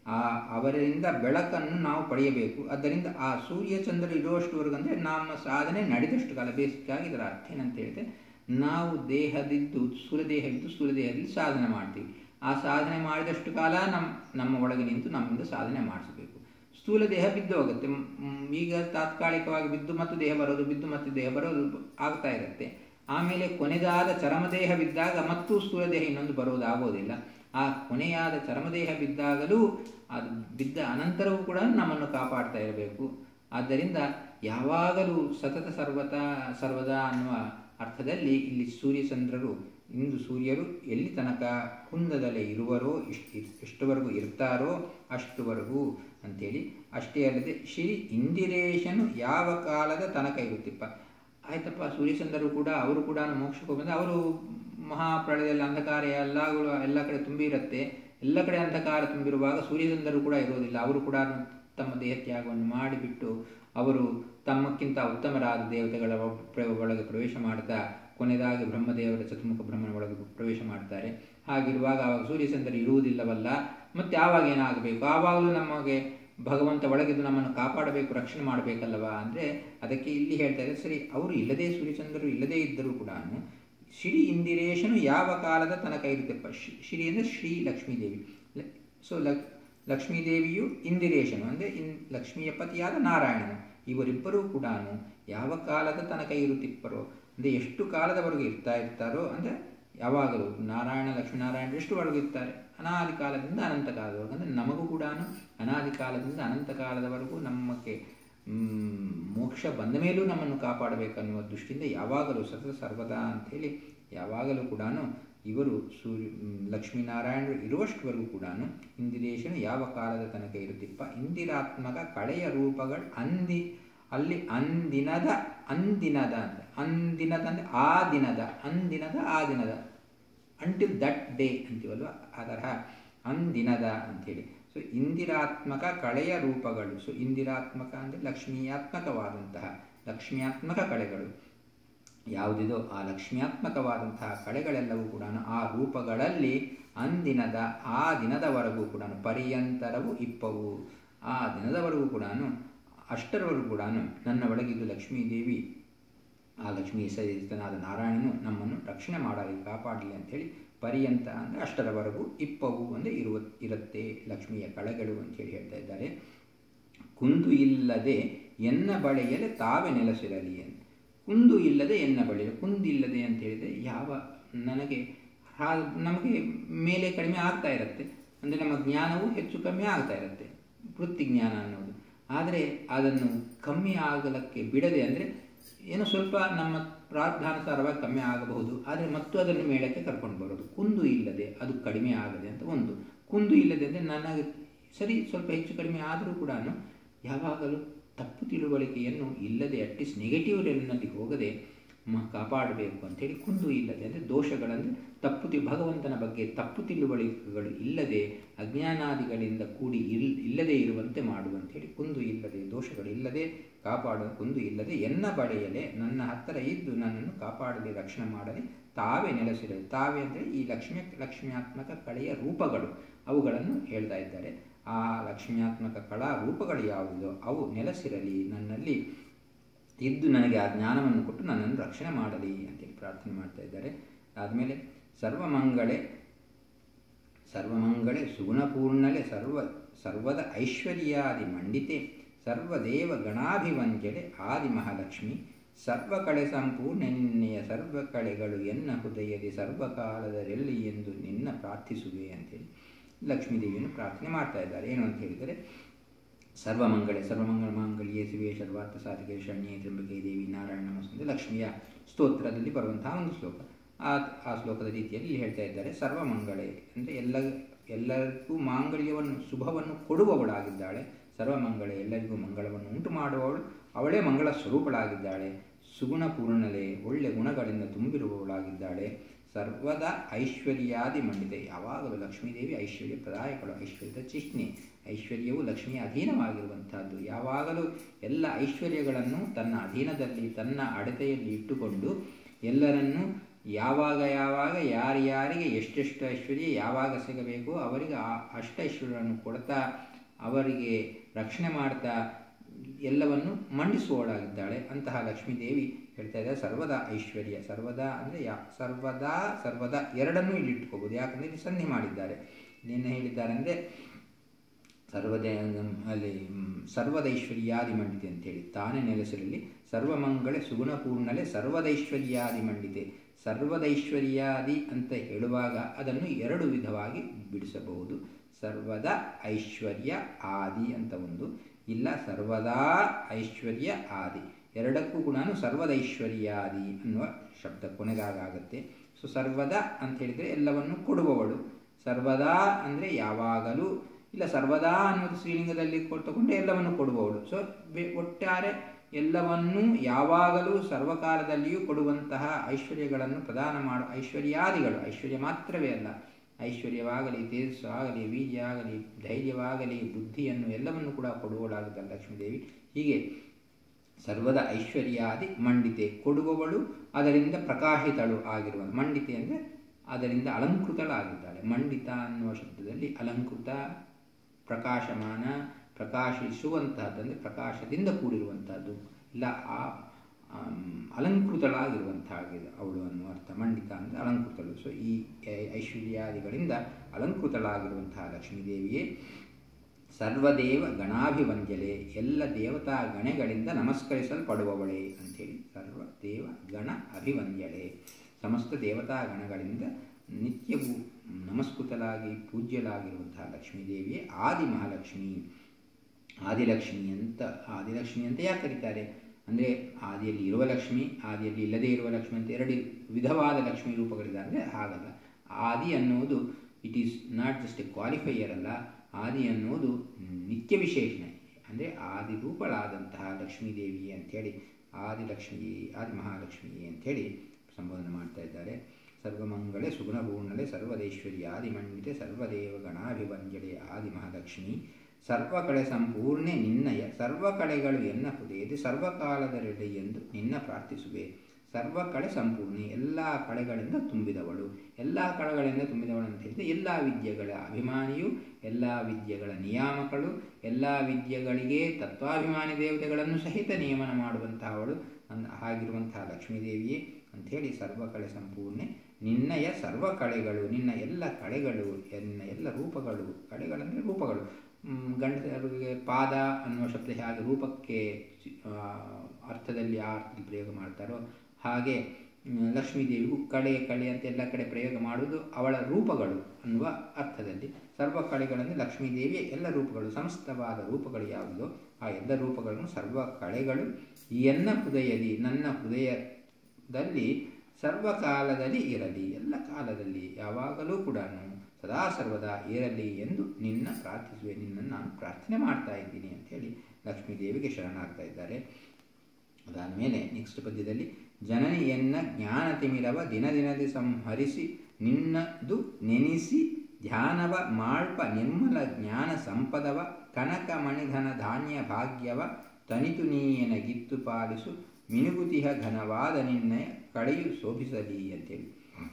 ಅವರಿಂದ ಬೆಳಕನ್ನು ನಾವು ಪಡೆಯಬೇಕು. ಆದ್ದರಿಂದ ಆ ಸೂರ್ಯಚಂದ್ರ ಇರುವಷ್ಟುವರೆಗೂ ಅಂದರೆ ನಮ್ಮ ಸಾಧನೆ ನಡೆದಷ್ಟು ಕಾಲ. ಬೇಸಿಕಾಗಿ ಇದರ ಅರ್ಥ ಏನಂತ ಹೇಳಿದ್ರೆ, ನಾವು ದೇಹದಿದ್ದು ಸ್ಥೂಲದೇಹವಿದ್ದು ಸ್ಥೂಲದೇಹದಲ್ಲಿ ಸಾಧನೆ ಮಾಡ್ತೀವಿ. ಆ ಸಾಧನೆ ಮಾಡಿದಷ್ಟು ಕಾಲ ನಮ್ಮ ಒಳಗೆ ನಿಂತು ನಮ್ಮಿಂದ ಸಾಧನೆ ಮಾಡಿಸಬೇಕು. ಸ್ಥೂಲ ದೇಹ ಬಿದ್ದು ಹೋಗುತ್ತೆ. ಈಗ ತಾತ್ಕಾಲಿಕವಾಗಿ ಬಿದ್ದು ಮತ್ತು ದೇಹ ಬರೋದು, ಬಿದ್ದು ಮತ್ತು ದೇಹ ಬರೋದು ಆಗ್ತಾ ಇರುತ್ತೆ. ಆಮೇಲೆ ಕೊನೆದಾದ ಚರ್ಮದೇಹ ಬಿದ್ದಾಗ ಮತ್ತು ಸ್ಥೂಲ ದೇಹ ಇನ್ನೊಂದು ಬರೋದು ಆಗೋದಿಲ್ಲ. ಆ ಕೊನೆಯಾದ ಚರ್ಮದೇಹ ಬಿದ್ದಾಗಲೂ ಅದು ಬಿದ್ದ ಅನಂತರವೂ ಕೂಡ ನಮ್ಮನ್ನು ಕಾಪಾಡ್ತಾ ಇರಬೇಕು. ಆದ್ದರಿಂದ ಯಾವಾಗಲೂ ಸತತ ಸರ್ವದಾ ಅನ್ನುವ ಅರ್ಥದಲ್ಲಿ ಇಲ್ಲಿ ಸೂರ್ಯಚಂದ್ರರು, ಇಂದು ಸೂರ್ಯರು ಎಲ್ಲಿ ತನಕ ಕುಂದದಲ್ಲೇ ಇರುವರೋ, ಎಷ್ಟುವರೆಗೂ ಇರ್ತಾರೋ ಅಷ್ಟುವರೆಗೂ ಅಂಥೇಳಿ. ಅಷ್ಟೇ ಅಲ್ಲದೆ ಶ್ರೀ ಇಂದಿರೇಶನು ಯಾವ ಕಾಲದ ತನಕ ಇರುತ್ತಿಪ್ಪ. ಆಯ್ತಪ್ಪ, ಸೂರ್ಯಚಂದ್ರರು ಕೂಡ ಅವರು ಕೂಡ ಮೋಕ್ಷಕ್ಕೆ ಬಂದರೆ ಅವರು ಮಹಾಪ್ರಳಯದಲ್ಲಿ ಅಂಧಕಾರ ಎಲ್ಲ ಕಡೆ ತುಂಬಿ ಇರುತ್ತೆ. ಎಲ್ಲ ಕಡೆ ಅಂಧಕಾರ ತುಂಬಿರುವಾಗ ಸೂರ್ಯಚಂದ್ರರು ಕೂಡ ಇರೋದಿಲ್ಲ. ಅವರು ಕೂಡ ತಮ್ಮ ದೇಹತ್ಯಾಗವನ್ನು ಮಾಡಿಬಿಟ್ಟು ಅವರು ತಮ್ಮಕ್ಕಿಂತ ಉತ್ತಮರಾದ ದೇವತೆಗಳ ಒಳಗೆ ಪ್ರವೇಶ ಮಾಡ್ತಾ ಕೊನೆಯದಾಗಿ ಬ್ರಹ್ಮದೇವರ ಚತುರ್ಮುಖ ಬ್ರಹ್ಮನ ಒಳಗೆ ಪ್ರವೇಶ ಮಾಡ್ತಾರೆ. ಹಾಗಿರುವಾಗ ಆವಾಗ ಸೂರ್ಯಚಂದ್ರ ಇರುವುದಿಲ್ಲವಲ್ಲ. ಮತ್ತು ಆವಾಗ ಏನಾಗಬೇಕು? ಆವಾಗಲೂ ನಮಗೆ ಭಗವಂತ ಒಳಗಿದ್ದು ನಮ್ಮನ್ನು ಕಾಪಾಡಬೇಕು, ರಕ್ಷಣೆ ಮಾಡಬೇಕಲ್ಲವಾ? ಅಂದರೆ ಅದಕ್ಕೆ ಇಲ್ಲಿ ಹೇಳ್ತಾ ಇದ್ದಾರೆ, ಸರಿ ಅವರು ಇಲ್ಲದೇ ಸೂರ್ಯಚಂದ್ರರು ಇಲ್ಲದೇ ಇದ್ದರೂ ಕೂಡ ಶ್ರೀ ಇಂದಿರೇಶನು ಯಾವ ಕಾಲದ ತನಕ ಇರುತ್ತಪ್ಪ. ಶ್ರೀ ಅಂದರೆ ಶ್ರೀ ಲಕ್ಷ್ಮೀದೇವಿ. ಸೊ ಲಕ್ಷ್ಮೀದೇವಿಯು ಇಂದಿರೇಶನು ಅಂದರೆ ಲಕ್ಷ್ಮಿಯ ಪತಿಯಾದ ನಾರಾಯಣನು, ಇವರಿಬ್ಬರೂ ಕೂಡ ಯಾವ ಕಾಲದ ತನಕ ಇರುತ್ತಿಪ್ಪರೋ ಅಂದರೆ ಎಷ್ಟು ಕಾಲದವರೆಗೂ ಇರ್ತಾರೋ, ಅಂದರೆ ಯಾವಾಗಲೂ ನಾರಾಯಣ ಲಕ್ಷ್ಮೀನಾರಾಯಣರು ಎಷ್ಟುವರೆಗೂ ಇರ್ತಾರೆ? ಅನಾದಿ ಕಾಲದಿಂದ ಅನಂತ ಕಾಲದವರೆಗೂ. ಅಂದರೆ ನಮಗೂ ಕೂಡ ಅನಾದಿ ಕಾಲದಿಂದ ಅನಂತ ಕಾಲದವರೆಗೂ ನಮಗೆ ಮೋಕ್ಷ ಬಂದ ಮೇಲೂ ನಮ್ಮನ್ನು ಕಾಪಾಡಬೇಕನ್ನುವ ದೃಷ್ಟಿಯಿಂದ ಯಾವಾಗಲೂ ಸತತ ಸರ್ವದಾ ಅಂಥೇಳಿ ಯಾವಾಗಲೂ ಕೂಡ ಇವರು ಲಕ್ಷ್ಮೀನಾರಾಯಣರು ಇರುವಷ್ಟುವರೆಗೂ ಕೂಡ ಇಂದಿರೇಶನು ಯಾವ ಕಾಲದ ತನಕ ಇರುತ್ತಿಪ್ಪ. ಇಂದಿರಾತ್ಮಕ ಕಳೆಯ ರೂಪಗಳು ಅಲ್ಲಿ ಅಂದಿನದ ಅಂತ, ಅಂದಿನದ ಅಂದರೆ ಆ ದಿನದ ಅಂಟಿಲ್ ದಟ್ ಡೇ ಅಂತೀವಲ್ವ, ಆ ತರಹ ಅಂದಿನದ ಅಂಥೇಳಿ. ಸೊ ಇಂದಿರಾತ್ಮಕ ಕಳೆಯ ರೂಪಗಳು. ಸೊ ಇಂದಿರಾತ್ಮಕ ಅಂದರೆ ಲಕ್ಷ್ಮೀಯಾತ್ಮಕವಾದಂತಹ ಲಕ್ಷ್ಮ್ಯಾತ್ಮಕ ಕಳೆಗಳು ಯಾವುದಿದೋ ಆ ಲಕ್ಷ್ಮ್ಯಾತ್ಮಕವಾದಂತಹ ಕಳೆಗಳೆಲ್ಲವೂ ಕೂಡ ಆ ರೂಪಗಳಲ್ಲಿ ಅಂದಿನದ ಆ ದಿನದವರೆಗೂ ಕೂಡ ಪರ್ಯಂತರವು ಇಪ್ಪವು. ಆ ದಿನದವರೆಗೂ ಕೂಡ ಅಷ್ಟರವರೆಗೂ ಕೂಡ ನನ್ನ ಒಳಗಿದ್ದು ಲಕ್ಷ್ಮೀದೇವಿ, ಆ ಲಕ್ಷ್ಮೀ ಸಹಿತನಾದ ನಾರಾಯಣನು ನಮ್ಮನ್ನು ರಕ್ಷಣೆ ಮಾಡಲಿ, ಕಾಪಾಡಲಿ ಅಂಥೇಳಿ ಪರ್ಯಂತ ಅಂದರೆ ಅಷ್ಟರವರೆಗೂ, ಇಪ್ಪವು ಅಂದರೆ ಇರುತ್ತೆ ಲಕ್ಷ್ಮಿಯ ಕಳೆಗಳು ಅಂಥೇಳಿ ಹೇಳ್ತಾ ಇದ್ದಾರೆ. ಕುಂದು ಇಲ್ಲದೆ ಎನ್ನ ಬಳೆಯಲೆ ತಾವೇ ನೆಲೆಸಿರಲಿ ಅಂತ. ಕುಂದು ಇಲ್ಲದೆ ಎನ್ನ ಬಳೆಯಲು, ಕುಂದಿಲ್ಲದೆ ಅಂತ ಹೇಳಿದರೆ ನಮಗೆ ಮೇಲೆ ಕಡಿಮೆ ಆಗ್ತಾ ಇರುತ್ತೆ. ಅಂದರೆ ನಮ್ಮ ಜ್ಞಾನವು ಹೆಚ್ಚು ಕಮ್ಮಿ ಆಗ್ತಾ ಇರುತ್ತೆ, ವೃತ್ತಿ ಜ್ಞಾನ ಅನ್ನೋದು. ಆದರೆ ಅದನ್ನು ಕಮ್ಮಿ ಆಗಲಿಕ್ಕೆ ಬಿಡದೆ, ಅಂದರೆ ಏನೋ ಸ್ವಲ್ಪ ನಮ್ಮ ಪ್ರಾರ್ಥಾನುಸಾರವಾಗಿ ಕಮ್ಮಿ ಆಗಬಹುದು, ಆದರೆ ಮತ್ತು ಅದನ್ನು ಮೇಳಕ್ಕೆ ಕರ್ಕೊಂಡು ಬರೋದು. ಕುಂದು ಇಲ್ಲದೆ ಅದು ಕಡಿಮೆ ಆಗದೆ ಅಂತ ಒಂದು. ಕುಂದು ಇಲ್ಲದೆ ಅಂದರೆ ನನಗೆ ಸರಿ ಸ್ವಲ್ಪ ಹೆಚ್ಚು ಕಡಿಮೆ ಆದರೂ ಕೂಡ ಯಾವಾಗಲೂ ತಪ್ಪು ತಿಳುವಳಿಕೆಯನ್ನು ಇಲ್ಲದೆ, ಅಟ್ಲೀಸ್ಟ್ ನೆಗೆಟಿವ್ ಲೆವೆಲ್ನಲ್ಲಿ ಹೋಗದೆ ಕಾಪಾಡಬೇಕು ಅಂಥೇಳಿ ಕುಂದು ಇಲ್ಲದೆ, ಅಂದರೆ ದೋಷಗಳಲ್ಲಿ ಭಗವಂತನ ಬಗ್ಗೆ ತಪ್ಪು ತಿಳುವಳಿಕೆಗಳು ಇಲ್ಲದೆ ಅಜ್ಞಾನಾದಿಗಳಿಂದ ಕೂಡಿ ಇಲ್ಲದೆ ಇರುವಂತೆ ಮಾಡುವಂಥೇಳಿ ಕುಂದು ಇಲ್ಲದೆ, ದೋಷಗಳಿಲ್ಲದೆ ಕುಂದು ಇಲ್ಲದೆ ಎನ್ನ ಬಳೆಯಲೆ ನನ್ನ ಹತ್ತಿರ ಇದ್ದು ನನ್ನನ್ನು ಕಾಪಾಡಲಿ, ರಕ್ಷಣೆ ಮಾಡಲಿ, ತಾವೇ ನೆಲೆಸಿರಲಿ. ತಾವೇ ಅಂದರೆ ಈ ಲಕ್ಷ್ಮ್ಯಾತ್ಮಕ ಕಳೆಯ ರೂಪಗಳು, ಅವುಗಳನ್ನು ಹೇಳ್ತಾ ಇದ್ದಾರೆ. ಆ ಲಕ್ಷ್ಮ್ಯಾತ್ಮಕ ಕಳಾ ರೂಪಗಳು ಯಾವುದೋ ಅವು ನೆಲೆಸಿರಲಿ, ನನ್ನಲ್ಲಿ ಇದ್ದು ನನಗೆ ಆ ಜ್ಞಾನವನ್ನು ಕೊಟ್ಟು ನನ್ನನ್ನು ರಕ್ಷಣೆ ಮಾಡಲಿ ಅಂತೇಳಿ ಪ್ರಾರ್ಥನೆ ಮಾಡ್ತಾ ಇದ್ದಾರೆ. ಆದಮೇಲೆ ಸರ್ವಮಂಗಳೆ ಸುಗುಣಪೂರ್ಣಲೆ ಸರ್ವದ ಐಶ್ವರ್ಯಾದಿ ಮಂಡಿತೆ ಸರ್ವದೇವ ಗಣಾಭಿವಂಜಲೆ ಆದಿ ಮಹಾಲಕ್ಷ್ಮಿ ಸರ್ವಕಳೆ ಸಂಪೂರ್ಣ ನಿನ್ನೆಯ ಸರ್ವಕಳೆಗಳು ಎನ್ನ ಹೃದಯದಿ ಸರ್ವಕಾಲದರೆಲ್ಲಿ ಎಂದು ನಿನ್ನ ಪ್ರಾರ್ಥಿಸುವೆ ಅಂತೇಳಿ ಲಕ್ಷ್ಮೀದೇವಿಯನ್ನು ಪ್ರಾರ್ಥನೆ ಮಾಡ್ತಾ ಇದ್ದಾರೆ. ಏನು ಅಂತ ಹೇಳಿದರೆ, ಸರ್ವಮಂಗಳ ಮಾಂಗಲ್ಯೇ ಶಿವೆ ಸರ್ವಾರ್ಥ ಸಾಧಿಕೆ ಶರಣ್ಯೇ ತ್ರ್ಯಂಬಕೆ ದೇವಿ ನಾರಾಯಣ ನಮಸ್ತೆ ಲಕ್ಷ್ಮಿಯ ಸ್ತೋತ್ರದಲ್ಲಿ ಬರುವಂತಹ ಒಂದು ಶ್ಲೋಕ. ಆ ಶ್ಲೋಕದ ರೀತಿಯಲ್ಲಿ ಇಲ್ಲಿ ಹೇಳ್ತಾ ಇದ್ದಾರೆ, ಸರ್ವಮಂಗಳೆ ಅಂದರೆ ಎಲ್ಲರಿಗೂ ಮಾಂಗಲ್ಯವನ್ನು ಶುಭವನ್ನು ಕೊಡುವವಳಾಗಿದ್ದಾಳೆ. ಸರ್ವಮಂಗಳೆ ಎಲ್ಲರಿಗೂ ಮಂಗಳವನ್ನು ಉಂಟು ಮಾಡುವವಳು, ಅವಳೇ ಮಂಗಳ ಸ್ವರೂಪಳಾಗಿದ್ದಾಳೆ. ಸುಗುಣಪೂರ್ಣಲೆ ಒಳ್ಳೆ ಗುಣಗಳಿಂದ ತುಂಬಿರುವವಳಾಗಿದ್ದಾಳೆ. ಸರ್ವದ ಐಶ್ವರ್ಯಾದಿ ಮಂಡಿತೆ, ಯಾವಾಗಲೂ ಲಕ್ಷ್ಮೀದೇವಿ ಐಶ್ವರ್ಯ ಪ್ರದಾಯಕಳು, ಐಶ್ವರ್ಯದ ಚಿಹ್ನೆ. ಐಶ್ವರ್ಯವು ಲಕ್ಷ್ಮಿಯ ಅಧೀನವಾಗಿರುವಂತಹದ್ದು. ಯಾವಾಗಲೂ ಎಲ್ಲ ಐಶ್ವರ್ಯಗಳನ್ನು ತನ್ನ ಅಧೀನದಲ್ಲಿ ತನ್ನ ಅಳತೆಯಲ್ಲಿ ಇಟ್ಟುಕೊಂಡು ಎಲ್ಲರನ್ನೂ ಯಾವಾಗ ಯಾರ್ಯಾರಿಗೆ ಎಷ್ಟೆಷ್ಟು ಐಶ್ವರ್ಯ ಯಾವಾಗ ಸಿಗಬೇಕು ಅವರಿಗೆ ಅಷ್ಟು ಐಶ್ವರ್ಯವನ್ನು ಕೊಡ್ತಾ ಅವರಿಗೆ ರಕ್ಷಣೆ ಮಾಡ್ತಾ ಎಲ್ಲವನ್ನು ಮಂಡಿಸುವವಳಾಗಿದ್ದಾಳೆ. ಅಂತಹ ಲಕ್ಷ್ಮೀದೇವಿ ಹೇಳ್ತಾ ಇದ್ದಾರೆ ಸರ್ವದಾ ಐಶ್ವರ್ಯ. ಸರ್ವದಾ ಅಂದರೆ ಸರ್ವದಾ ಎರಡನ್ನೂ ಇಲ್ಲಿ ಇಟ್ಕೋಬೋದು, ಯಾಕಂದರೆ ಇಲ್ಲಿ ಸಂಧಿ ಮಾಡಿದ್ದಾರೆ. ನಿನ್ನೆ ಹೇಳಿದ್ದಾರೆ ಅಂದರೆ ಸರ್ವದೈಶ್ವರ್ಯಾದಿ ಮಂಡಿತೆ ಅಂತೇಳಿ ತಾನೇ ನೆಲೆಸಿರಲಿ. ಸರ್ವಮಂಗಳೆ ಸುಗುಣಪೂರ್ಣಲೆ ಸರ್ವದೈಶ್ವರ್ಯಾದಿ ಮಂಡಿತೆ. ಸರ್ವದೈಶ್ವರ್ಯಾದಿ ಅಂತ ಹೇಳುವಾಗ ಅದನ್ನು ಎರಡು ವಿಧವಾಗಿ ಬಿಡಿಸಬಹುದು. ಸರ್ವದ ಐಶ್ವರ್ಯ ಆದಿ ಅಂತ ಒಂದು, ಇಲ್ಲ ಸರ್ವದಾ ಐಶ್ವರ್ಯ ಆದಿ, ಎರಡಕ್ಕೂ ಕೂಡ ಸರ್ವದೈಶ್ವರ್ಯಾದಿ ಅನ್ನುವ ಶಬ್ದ ಕೊನೆಗಾಗುತ್ತೆ. ಸೊ ಸರ್ವದ ಅಂತ ಹೇಳಿದರೆ ಎಲ್ಲವನ್ನು ಕೊಡುವವಳು, ಸರ್ವದಾ ಅಂದರೆ ಯಾವಾಗಲೂ, ಇಲ್ಲ ಸರ್ವದಾ ಅನ್ನೋದು ಶ್ರೀಲಿಂಗದಲ್ಲಿ ತಗೊಂಡು ಎಲ್ಲವನ್ನು ಕೊಡುವವಳು. ಸೊ ಒಟ್ಟಾರೆ ಎಲ್ಲವನ್ನೂ ಯಾವಾಗಲೂ ಸರ್ವಕಾಲದಲ್ಲಿಯೂ ಕೊಡುವಂತಹ ಐಶ್ವರ್ಯಗಳನ್ನು ಪ್ರದಾನ ಮಾಡುವ ಐಶ್ವರ್ಯಾದಿಗಳು. ಐಶ್ವರ್ಯ ಮಾತ್ರವೇ ಅಲ್ಲ, ಐಶ್ವರ್ಯವಾಗಲಿ, ತೇಜಸ್ಸು ಆಗಲಿ, ವೀರ್ಯ ಆಗಲಿ, ಧೈರ್ಯವಾಗಲಿ, ಬುದ್ಧಿಯನ್ನು ಎಲ್ಲವನ್ನು ಕೂಡ ಕೊಡುವವಳಾಗಿದ್ದಾಳೆ ಲಕ್ಷ್ಮೀದೇವಿ. ಹೀಗೆ ಸರ್ವದ ಐಶ್ವರ್ಯಾದಿ ಮಂಡಿತೆ, ಕೊಡುವವಳು, ಅದರಿಂದ ಪ್ರಕಾಶಿತಳು ಆಗಿರುವ. ಮಂಡಿತೆ ಅಂದರೆ ಅದರಿಂದ ಅಲಂಕೃತಳಾಗಿದ್ದಾಳೆ. ಮಂಡಿತ ಅನ್ನುವ ಶಬ್ದದಲ್ಲಿ ಅಲಂಕೃತ, ಪ್ರಕಾಶಮಾನ, ಪ್ರಕಾಶಿಸುವಂತಹದ್ದು ಅಂದರೆ ಪ್ರಕಾಶದಿಂದ ಕೂಡಿರುವಂತಹದ್ದು, ಇಲ್ಲ ಅಲಂಕೃತಳಾಗಿರುವಂತಾಗಿದೆ ಅವಳು ಅನ್ನುವ ಅರ್ಥ. ಮಂಡಿತ ಅಂದರೆ ಅಲಂಕೃತಳು. ಸೊ ಈ ಐಶ್ವರ್ಯಾದಿಗಳಿಂದ ಅಲಂಕೃತಳಾಗಿರುವಂತಹ ಲಕ್ಷ್ಮೀದೇವಿಯೇ ಸರ್ವದೇವ ಗಣಾಭಿವಂಜಲೆ, ಎಲ್ಲ ದೇವತಾ ಗಣಗಳಿಂದ ನಮಸ್ಕರಿಸಲ್ಪಡುವವಳೇ ಅಂಥೇಳಿ. ಸರ್ವದೇವ ಗಣ ಅಭಿವಂಜಲೆ, ಸಮಸ್ತ ದೇವತಾ ಗಣಗಳಿಂದ ನಿತ್ಯವೂ ನಮಸ್ಕೃತಲಾಗಿ ಪೂಜ್ಯಲಾಗಿರುವಂತಹ ಲಕ್ಷ್ಮೀದೇವಿಯೇ ಆದಿ ಮಹಾಲಕ್ಷ್ಮಿ. ಆದಿಲಕ್ಷ್ಮಿ ಅಂತ ಯಾಕೆ ಕರೀತಾರೆ ಅಂದರೆ ಆದಿಯಲ್ಲಿ ಇರುವ ಲಕ್ಷ್ಮಿ, ಆದಿಯಲ್ಲಿ ಇಲ್ಲದೇ ಇರುವ ಲಕ್ಷ್ಮಿ ಅಂತ ಎರಡು ವಿಧವಾದ ಲಕ್ಷ್ಮೀ ರೂಪಗಳಿದೆ. ಅಂದರೆ ಹಾಗಲ್ಲ, ಆದಿ ಅನ್ನುವುದು it is not just a qualifier ಅಲ್ಲ, ಆದಿ ಅನ್ನುವುದು ನಿತ್ಯ ವಿಶೇಷಣೆ. ಅಂದರೆ ಆದಿ ರೂಪಳಾದಂತಹ ಲಕ್ಷ್ಮೀದೇವಿ ಅಂಥೇಳಿ ಆದಿಲಕ್ಷ್ಮಿ, ಆದಿ ಮಹಾಲಕ್ಷ್ಮಿ ಅಂಥೇಳಿ ಸಂಬೋಧನೆ ಮಾಡ್ತಾ ಇದ್ದಾರೆ. ಸರ್ವಮಂಗಳೆ ಸುಗುಣಪೂರ್ಣಲೆ ಸರ್ವದೈಶ್ವರ್ಯ ಆದಿಮಂಡಿತೆ ಸರ್ವದೇವ ಗಣಾಭಿವಂಜಲೆ ಆದಿ ಮಹಾಲಕ್ಷ್ಮಿ ಸರ್ವಕಳೆ ಸಂಪೂರ್ಣೆ ನಿನ್ನಯ ಸರ್ವಕಳೆಗಳು ಎನ್ನ ಹೃದಯದಿ ಸರ್ವಕಾಲದರೆಡೆ ಎಂದು ನಿನ್ನ ಪ್ರಾರ್ಥಿಸುವೆ. ಸರ್ವಕಳೆ ಸಂಪೂರ್ಣೆ, ಎಲ್ಲ ಕಳೆಗಳಿಂದ ತುಂಬಿದವಳು. ಎಲ್ಲ ಕಳೆಗಳಿಂದ ತುಂಬಿದವಳು ಅಂತ ಹೇಳಿದರೆ ಎಲ್ಲ ವಿದ್ಯೆಗಳ ಅಭಿಮಾನಿಯು, ಎಲ್ಲ ವಿದ್ಯೆಗಳ ನಿಯಾಮಕಳು, ಎಲ್ಲ ವಿದ್ಯೆಗಳಿಗೆ ತತ್ವಾಭಿಮಾನಿ ದೇವತೆಗಳನ್ನು ಸಹಿತ ನಿಯಮನ ಮಾಡುವಂತಹವಳು ಹಾಗಿರುವಂತಹ ಲಕ್ಷ್ಮೀದೇವಿಯೇ ಅಂಥೇಳಿ ಸರ್ವಕಳೆ ಸಂಪೂರ್ಣೆ ನಿನ್ನಯ ಸರ್ವ ಕಳೆಗಳು, ನಿನ್ನ ಎಲ್ಲ ಕಳೆಗಳು, ನಿನ್ನ ಎಲ್ಲ ರೂಪಗಳು. ಕಳೆಗಳಂದರೆ ರೂಪಗಳು. ಗಂಡಸರಿಗೆ ಪಾದ ಅನ್ನುವ ಶಬ್ದ ಹೇಗೆ ರೂಪಕ್ಕೆ ಅರ್ಥದಲ್ಲಿ ಆ ಅರ್ಥದಲ್ಲಿ ಪ್ರಯೋಗ ಮಾಡ್ತಾರೋ ಹಾಗೆ ಲಕ್ಷ್ಮೀದೇವಿಗೂ ಕಳೆ ಅಂತ ಎಲ್ಲ ಕಡೆ ಪ್ರಯೋಗ ಮಾಡುವುದು ಅವಳ ರೂಪಗಳು ಅನ್ನುವ ಅರ್ಥದಲ್ಲಿ. ಸರ್ವ ಕಳೆಗಳನ್ನು ಲಕ್ಷ್ಮೀದೇವಿಯ ಎಲ್ಲ ರೂಪಗಳು, ಸಮಸ್ತವಾದ ರೂಪಗಳು ಯಾವುದೋ ಆ ಎಲ್ಲ ರೂಪಗಳನ್ನು ಸರ್ವ ಕಳೆಗಳು ಎನ್ನ ಹೃದಯದಿ ನನ್ನ ಹೃದಯದಲ್ಲಿ ಸರ್ವಕಾಲದಲ್ಲಿ ಇರಲಿ, ಎಲ್ಲ ಕಾಲದಲ್ಲಿ ಯಾವಾಗಲೂ ಕೂಡ ಸದಾ ಸರ್ವದಾ ಇರಲಿ ಎಂದು ನಿನ್ನ ಪ್ರಾರ್ಥಿಸುವೆ, ನಿನ್ನನ್ನು ನಾನು ಪ್ರಾರ್ಥನೆ ಮಾಡ್ತಾ ಇದ್ದೀನಿ ಅಂಥೇಳಿ ಲಕ್ಷ್ಮೀದೇವಿಗೆ ಶರಣಾಗ್ತಾ ಇದ್ದಾರೆ. ಅದಾದ ಮೇಲೆ ನೆಕ್ಸ್ಟ್ ಪದ್ಯದಲ್ಲಿ ಜನನಿಯನ್ನ ಜ್ಞಾನತಿಮಿರವ ದಿನ ದಿನದಿ ಸಂಹರಿಸಿ ನಿನ್ನದು ನೆನೆಸಿ ಧ್ಯಾನವ ಮಾಳ್ಪ ನಿರ್ಮಲ ಜ್ಞಾನ ಸಂಪದವ ಕನಕ ಮಣಿಧನ ಧಾನ್ಯ ಭಾಗ್ಯವ ತನಿತು ನೀಯನ ಗಿತ್ತು ಪಾಲಿಸು ಮಿನುಗುತಿಹ ಘನವಾದ ನಿನ್ನಯ ಕಳೆಯು ಶೋಭಿಸಲಿ ಅಂತೇಳಿ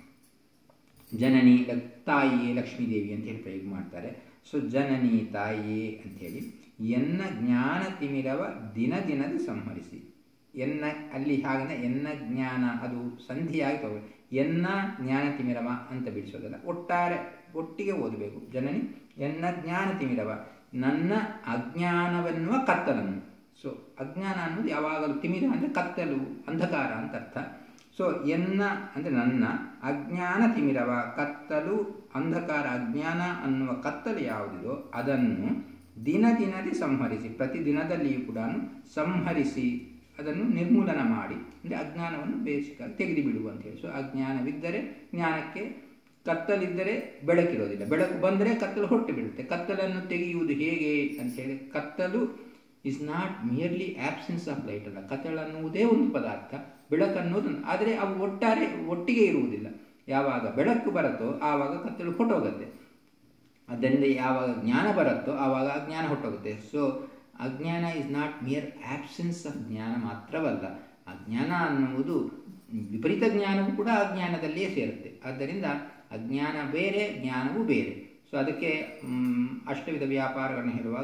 ಜನನಿ ತಾಯಿಯೇ ಲಕ್ಷ್ಮೀದೇವಿ ಅಂತೇಳಿ ಪ್ರಯೋಗ ಮಾಡ್ತಾರೆ. ಸೊ ಜನನಿ ತಾಯಿಯೇ ಅಂಥೇಳಿ ಎನ್ನ ಜ್ಞಾನ ತಿಮಿರವ ದಿನ ದಿನದ ಸಂಹರಿಸಿ. ಎನ್ನ ಅಲ್ಲಿ ಹಾಗೆ ಎನ್ನ ಜ್ಞಾನ ಅದು ಸಂಧಿಯಾಗಿ ತಗೋ ಎನ್ನ ಜ್ಞಾನ ತಿಮಿರವ ಅಂತ ಬಿಡಿಸೋದಲ್ಲ, ಒಟ್ಟಿಗೆ ಓದಬೇಕು. ಜನನಿ ಎನ್ನ ಜ್ಞಾನ ತಿಮಿರವ ನನ್ನ ಅಜ್ಞಾನವೆನ್ನುವ ಕತ್ತಲನ್ನು. ಸೊ ಅಜ್ಞಾನ ಅನ್ನೋದು ಯಾವಾಗಲೂ ತಿಮಿರ ಅಂದರೆ ಕತ್ತಲು ಅಂಧಕಾರ ಅಂತ ಅರ್ಥ. ಸೊ ಎನ್ನ ಅಂದರೆ ನನ್ನ ಅಜ್ಞಾನ ತಿಮಿರವ ಕತ್ತಲು ಅಂಧಕಾರ ಅಜ್ಞಾನ ಅನ್ನುವ ಕತ್ತಲು ಯಾವುದಿದೋ ಅದನ್ನು ದಿನ ದಿನದಿ ಸಂಹರಿಸಿ, ಪ್ರತಿದಿನದಲ್ಲಿಯೂ ಕೂಡ ಸಂಹರಿಸಿ ಅದನ್ನು ನಿರ್ಮೂಲನ ಮಾಡಿ, ಅಂದರೆ ಅಜ್ಞಾನವನ್ನು ಬೇಸಿಕಾಗಿ ತೆಗೆದು ಬಿಡುವ ಅಂತೇಳಿ. ಸೊ ಅಜ್ಞಾನವಿದ್ದರೆ ಜ್ಞಾನಕ್ಕೆ, ಕತ್ತಲಿದ್ದರೆ ಬೆಳಕಿರೋದಿಲ್ಲ, ಬೆಳಕು ಬಂದರೆ ಕತ್ತಲು ಹೊಟ್ಟು ಬಿಡುತ್ತೆ. ಕತ್ತಲನ್ನು ತೆಗೆಯುವುದು ಹೇಗೆ ಅಂಥೇಳಿ, ಕತ್ತಲು is not merely absence of light ಅಲ್ಲ, ಕತ್ತಲನ್ನುವುದೇ ಒಂದು ಪದಾರ್ಥ, ಬೆಳಕನ್ನುವುದು, ಆದರೆ ಅವು ಒಟ್ಟಿಗೆ ಇರುವುದಿಲ್ಲ. ಯಾವಾಗ ಬೆಳಕು ಬರುತ್ತೋ ಆವಾಗ ಕತ್ತಲು ಹೊಟ್ಟೋಗುತ್ತೆ. ಅದರಿಂದ ಯಾವಾಗ ಜ್ಞಾನ ಬರುತ್ತೋ ಆವಾಗ ಅಜ್ಞಾನ ಹೊಟ್ಟೋಗುತ್ತೆ. ಸೊ ಅಜ್ಞಾನ is not mere absence of ಜ್ಞಾನ ಮಾತ್ರವಲ್ಲ, ಅಜ್ಞಾನ ಅನ್ನುವುದು ವಿಪರೀತ ಜ್ಞಾನವೂ ಕೂಡ ಅಜ್ಞಾನದಲ್ಲಿಯೇ ಸೇರುತ್ತೆ. ಆದ್ದರಿಂದ ಅಜ್ಞಾನ ಬೇರೆ, ಜ್ಞಾನವೂ ಬೇರೆ. ಸೊ ಅದಕ್ಕೆ ಅಷ್ಟವಿಧ ವ್ಯಾಪಾರಗಳನ್ನು ಹೇಳುವಾಗ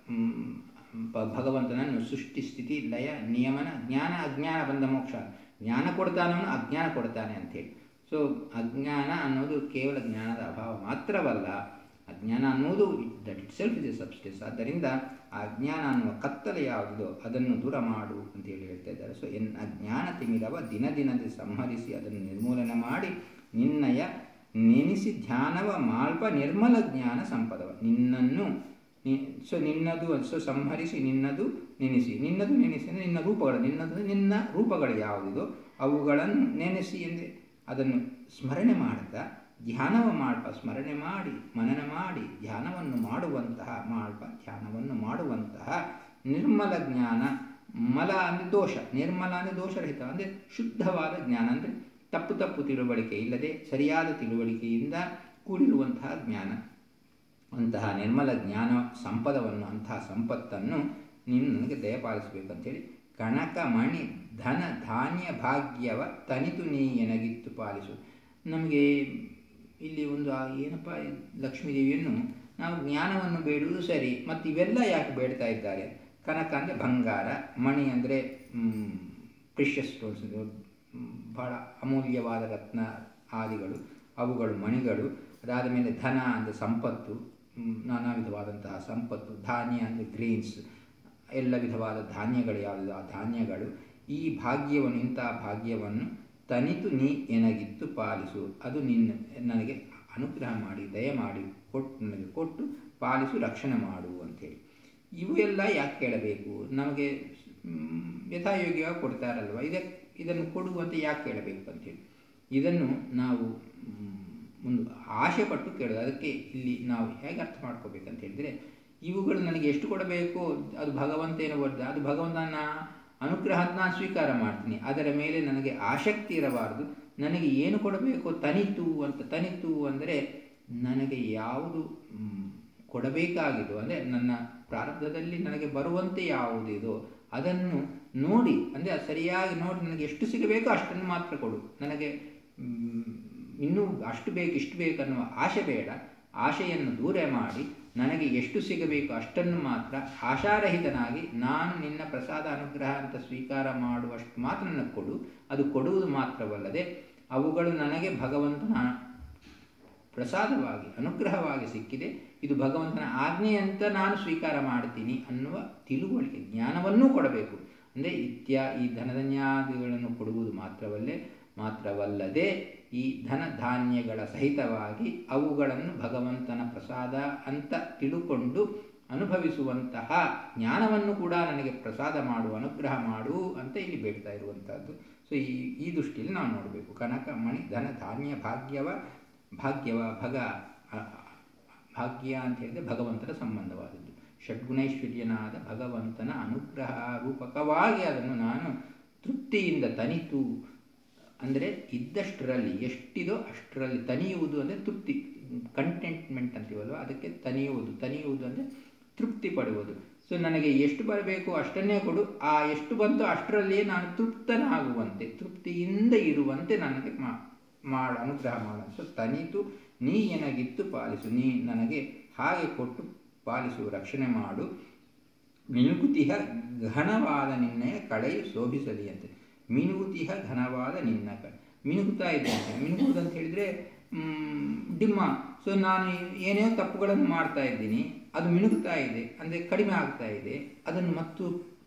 ಭಗವಂತನನ್ನು ಸೃಷ್ಟಿ ಸ್ಥಿತಿ ಲಯ ನಿಯಮನ ಜ್ಞಾನ ಅಜ್ಞಾನ ಬಂಧ ಮೋಕ್ಷ, ಜ್ಞಾನ ಕೊಡ್ತಾನವನು ಅಜ್ಞಾನ ಕೊಡ್ತಾನೆ ಅಂಥೇಳಿ. ಸೊ ಅಜ್ಞಾನ ಅನ್ನೋದು ಕೇವಲ ಜ್ಞಾನದ ಅಭಾವ ಮಾತ್ರವಲ್ಲ, ಅಜ್ಞಾನ ಅನ್ನೋದು that itself is a substance. ಆದ್ದರಿಂದ ಆ ಅಜ್ಞಾನ ಅನ್ನುವ ಕತ್ತಲೆ ಯಾವುದಿದೋ ಅದನ್ನು ದೂರ ಮಾಡು ಅಂತೇಳಿ ಹೇಳ್ತಾ ಇದ್ದಾರೆ. ಸೊ ಅಜ್ಞಾನ ತಿಮಿರವ ದಿನ ದಿನದ ಸಂಹರಿಸಿ ಅದನ್ನು ನಿರ್ಮೂಲನೆ ಮಾಡಿ ನಿನ್ನಯ ನೆನೆಸಿ ಧ್ಯಾನವ ಮಾಲ್ಪ ನಿರ್ಮಲ ಜ್ಞಾನ ಸಂಪದವ. ನಿನ್ನನ್ನು ನಿನ್ನದು ಸಂಹರಿಸಿ ನಿನ್ನದು ನೆನೆಸಿ, ನಿನ್ನದು ನೆನೆಸಿ ಅಂದರೆ ನಿನ್ನ ರೂಪಗಳು, ನಿನ್ನ ರೂಪಗಳು ಯಾವುದಿದೋ ಅವುಗಳನ್ನು ನೆನೆಸಿ ಅಂದರೆ ಅದನ್ನು ಸ್ಮರಣೆ ಮಾಡ್ತಾ ಧ್ಯಾನವ ಮಾಳ್ಪ, ಸ್ಮರಣೆ ಮಾಡಿ ಮನನ ಮಾಡಿ ಧ್ಯಾನವನ್ನು ಮಾಡುವಂತಹ ನಿರ್ಮಲ ಜ್ಞಾನ. ಮಲ ಅಂದರೆ ದೋಷ, ನಿರ್ಮಲ ಅಂದರೆ ದೋಷರಹಿತ ಅಂದರೆ ಶುದ್ಧವಾದ ಜ್ಞಾನ, ಅಂದರೆ ತಪ್ಪು ತಿಳುವಳಿಕೆ ಇಲ್ಲದೆ ಸರಿಯಾದ ತಿಳುವಳಿಕೆಯಿಂದ ಕೂಡಿರುವಂತಹ ಜ್ಞಾನ. ಅಂತಹ ನಿರ್ಮಲ ಜ್ಞಾನ ಸಂಪದವನ್ನು, ಅಂತಹ ಸಂಪತ್ತನ್ನು ನೀನು ನನಗೆ ದಯಪಾಲಿಸಬೇಕಂತೇಳಿ ಕನಕ ಮಣಿ ಧನ ಧಾನ್ಯ ಭಾಗ್ಯವ ತನಿತು ನೀ ಎನಗಿತ್ತು ಪಾಲಿಸು. ನಮಗೆ ಇಲ್ಲಿ ಒಂದು ಏನಪ್ಪ, ಲಕ್ಷ್ಮೀದೇವಿಯನ್ನು ನಾವು ಜ್ಞಾನವನ್ನು ಬೇಡುವುದು ಸರಿ, ಮತ್ತು ಇವೆಲ್ಲ ಯಾಕೆ ಬೇಡ್ತಾ ಇದ್ದಾರೆ? ಕನಕ ಅಂದರೆ ಬಂಗಾರ, ಮಣಿ ಅಂದರೆ ಪ್ರಿಷಸ್ ಸ್ಟೋನ್ಸ್, ಬಹಳ ಅಮೂಲ್ಯವಾದ ರತ್ನ ಆದಿಗಳು, ಅವುಗಳು ಮಣಿಗಳು. ಅದಾದ ಮೇಲೆ ಧನ ಅಂದರೆ ಸಂಪತ್ತು, ನಾನಾ ವಿಧವಾದಂತಹ ಸಂಪತ್ತು. ಧಾನ್ಯ ಅಂದರೆ ಗ್ರೀನ್ಸ್, ಎಲ್ಲ ವಿಧವಾದ ಧಾನ್ಯಗಳು ಯಾವುದಿದೆ ಆ ಧಾನ್ಯಗಳು. ಈ ಭಾಗ್ಯವನ್ನು, ಇಂತಹ ಭಾಗ್ಯವನ್ನು ತನಿತು ನೀ ಎನಗಿತ್ತು ಪಾಲಿಸು, ಅದು ನನಗೆ ಅನುಗ್ರಹ ಮಾಡಿ ದಯಮಾಡಿ ನನಗೆ ಕೊಟ್ಟು ಪಾಲಿಸು, ರಕ್ಷಣೆ ಮಾಡು ಅಂಥೇಳಿ. ಇವು ಎಲ್ಲ ಯಾಕೆ ಕೇಳಬೇಕು? ನಮಗೆ ಯಥಾಯೋಗ್ಯವಾಗಿ ಕೊಡ್ತಾರಲ್ವ, ಇದನ್ನು ಕೊಡುವಂತೆ ಯಾಕೆ ಕೇಳಬೇಕು ಅಂಥೇಳಿ. ಇದನ್ನು ನಾವು ಒಂದು ಆಶೆ ಪಟ್ಟು ಕೇಳೋದು. ಅದಕ್ಕೆ ಇಲ್ಲಿ ನಾವು ಹೇಗೆ ಅರ್ಥ ಮಾಡ್ಕೋಬೇಕಂತ ಹೇಳಿದರೆ, ಇವುಗಳು ನನಗೆ ಎಷ್ಟು ಕೊಡಬೇಕು ಅದು ಭಗವಂತೇನೋ ವರ್ಧ, ಅದು ಭಗವಂತನ ಅನುಗ್ರಹ ನಾನು ಸ್ವೀಕಾರ ಮಾಡ್ತೀನಿ, ಅದರ ಮೇಲೆ ನನಗೆ ಆಸಕ್ತಿ ಇರಬಾರ್ದು. ನನಗೆ ಏನು ಕೊಡಬೇಕು ತನಿತು ಅಂದರೆ ನನಗೆ ಯಾವುದು ಕೊಡಬೇಕಾಗಿದೋ, ಅಂದರೆ ನನ್ನ ಪ್ರಾರಬ್ಧದಲ್ಲಿ ನನಗೆ ಬರುವಂತೆ ಯಾವುದಿದೋ ಅದನ್ನು ನೋಡಿ, ಅಂದರೆ ಸರಿಯಾಗಿ ನೋಡಿ ನನಗೆ ಎಷ್ಟು ಸಿಗಬೇಕೋ ಅಷ್ಟನ್ನು ಮಾತ್ರ ಕೊಡು. ನನಗೆ ಇನ್ನೂ ಅಷ್ಟು ಬೇಕು ಇಷ್ಟು ಬೇಕು ಅನ್ನುವ ಆಶೆ ಬೇಡ. ಆಶೆಯನ್ನು ದೂರ ಮಾಡಿ ನನಗೆ ಎಷ್ಟು ಸಿಗಬೇಕು ಅಷ್ಟನ್ನು ಮಾತ್ರ ಆಶಾರಹಿತನಾಗಿ ನಾನು ನಿನ್ನ ಪ್ರಸಾದ ಅನುಗ್ರಹ ಅಂತ ಸ್ವೀಕಾರ ಮಾಡುವಷ್ಟು ಮಾತ್ರ ನನಗೆ ಕೊಡು. ಅದು ಕೊಡುವುದು ಮಾತ್ರವಲ್ಲದೆ ಅವುಗಳು ನನಗೆ ಭಗವಂತನ ಪ್ರಸಾದವಾಗಿ ಅನುಗ್ರಹವಾಗಿ ಸಿಕ್ಕಿದೆ, ಇದು ಭಗವಂತನ ಆಜ್ಞೆ ಅಂತ ನಾನು ಸ್ವೀಕಾರ ಮಾಡ್ತೀನಿ ಅನ್ನುವ ತಿಳುವಳಿಕೆ ಜ್ಞಾನವನ್ನೂ ಕೊಡಬೇಕು. ಅಂದರೆ ಈ ಧನಧಾನ್ಯಾದಿಗಳನ್ನು ಕೊಡುವುದು ಮಾತ್ರವಲ್ಲದೆ ಈ ಧನ ಧಾನ್ಯಗಳ ಸಹಿತವಾಗಿ ಅವುಗಳನ್ನು ಭಗವಂತನ ಪ್ರಸಾದ ಅಂತ ತಿಳುಕೊಂಡು ಅನುಭವಿಸುವಂತಹ ಜ್ಞಾನವನ್ನು ಕೂಡ ನನಗೆ ಪ್ರಸಾದ ಮಾಡು, ಅನುಗ್ರಹ ಮಾಡು ಅಂತ ಇಲ್ಲಿ ಬೇಡ್ತಾ ಇರುವಂಥದ್ದು. ಸೊ ಈ ದೃಷ್ಟಿಯಲ್ಲಿ ನಾವು ನೋಡಬೇಕು. ಕನಕ ಮಣಿ ಧನ ಧಾನ್ಯ ಭಾಗ್ಯ ಭಾಗ್ಯ ಅಂತ ಹೇಳಿದರೆ ಭಗವಂತನ ಸಂಬಂಧವಾದದ್ದು. ಷಡ್ಗುಣೈಶ್ವರ್ಯನಾದ ಭಗವಂತನ ಅನುಗ್ರಹ ರೂಪಕವಾಗಿ ಅದನ್ನು ನಾನು ತೃಪ್ತಿಯಿಂದ ತನಿತು, ಅಂದರೆ ಇದ್ದಷ್ಟರಲ್ಲಿ ಎಷ್ಟಿದೋ ಅಷ್ಟರಲ್ಲಿ ತನಿಯುವುದು ಅಂದರೆ ತೃಪ್ತಿ, ಕಂಟೆಂಟ್ಮೆಂಟ್ ಅಂತೀವಲ್ವ, ಅದಕ್ಕೆ ತನಿಯುವುದು ಅಂದರೆ ತೃಪ್ತಿ ಪಡುವುದು. ಸೊ ನನಗೆ ಎಷ್ಟು ಬರಬೇಕು ಅಷ್ಟನ್ನೇ ಕೊಡು, ಆ ಎಷ್ಟು ಬಂತು ಅಷ್ಟರಲ್ಲಿಯೇ ನಾನು ತೃಪ್ತನಾಗುವಂತೆ, ತೃಪ್ತಿಯಿಂದ ಇರುವಂತೆ ನನಗೆ ಅನುಗ್ರಹ ಮಾಡು. ಸೊ ತನಿತು ನೀ ಎನಗಿತ್ತು ಪಾಲಿಸು, ನೀ ನನಗೆ ಹಾಗೆ ಕೊಟ್ಟು ಪಾಲಿಸು, ರಕ್ಷಣೆ ಮಾಡು. ಮಿನುಗುತಿಹ ಘನವಾದ ನಿನ್ನೆಯ ಕಳೆಯು ಶೋಭಿಸಲಿ ಅಂತೆ. ಮಿನುಗುತಿಹ ಘನವಾದ ನಿನ್ನ ಮಿನುಗುತ್ತಾ ಇದ್ದಂತೆ. ಮಿನುಗುವುದು ಅಂತ ಹೇಳಿದರೆ ಡಿಮ್ಮ. ಸೊ ನಾನು ಏನೇನೋ ತಪ್ಪುಗಳನ್ನು ಮಾಡ್ತಾ ಇದ್ದೀನಿ, ಅದು ಮಿನುಗುತ್ತಾ ಇದೆ ಅಂದರೆ ಕಡಿಮೆ ಆಗ್ತಾ ಇದೆ. ಅದನ್ನು ಮತ್ತು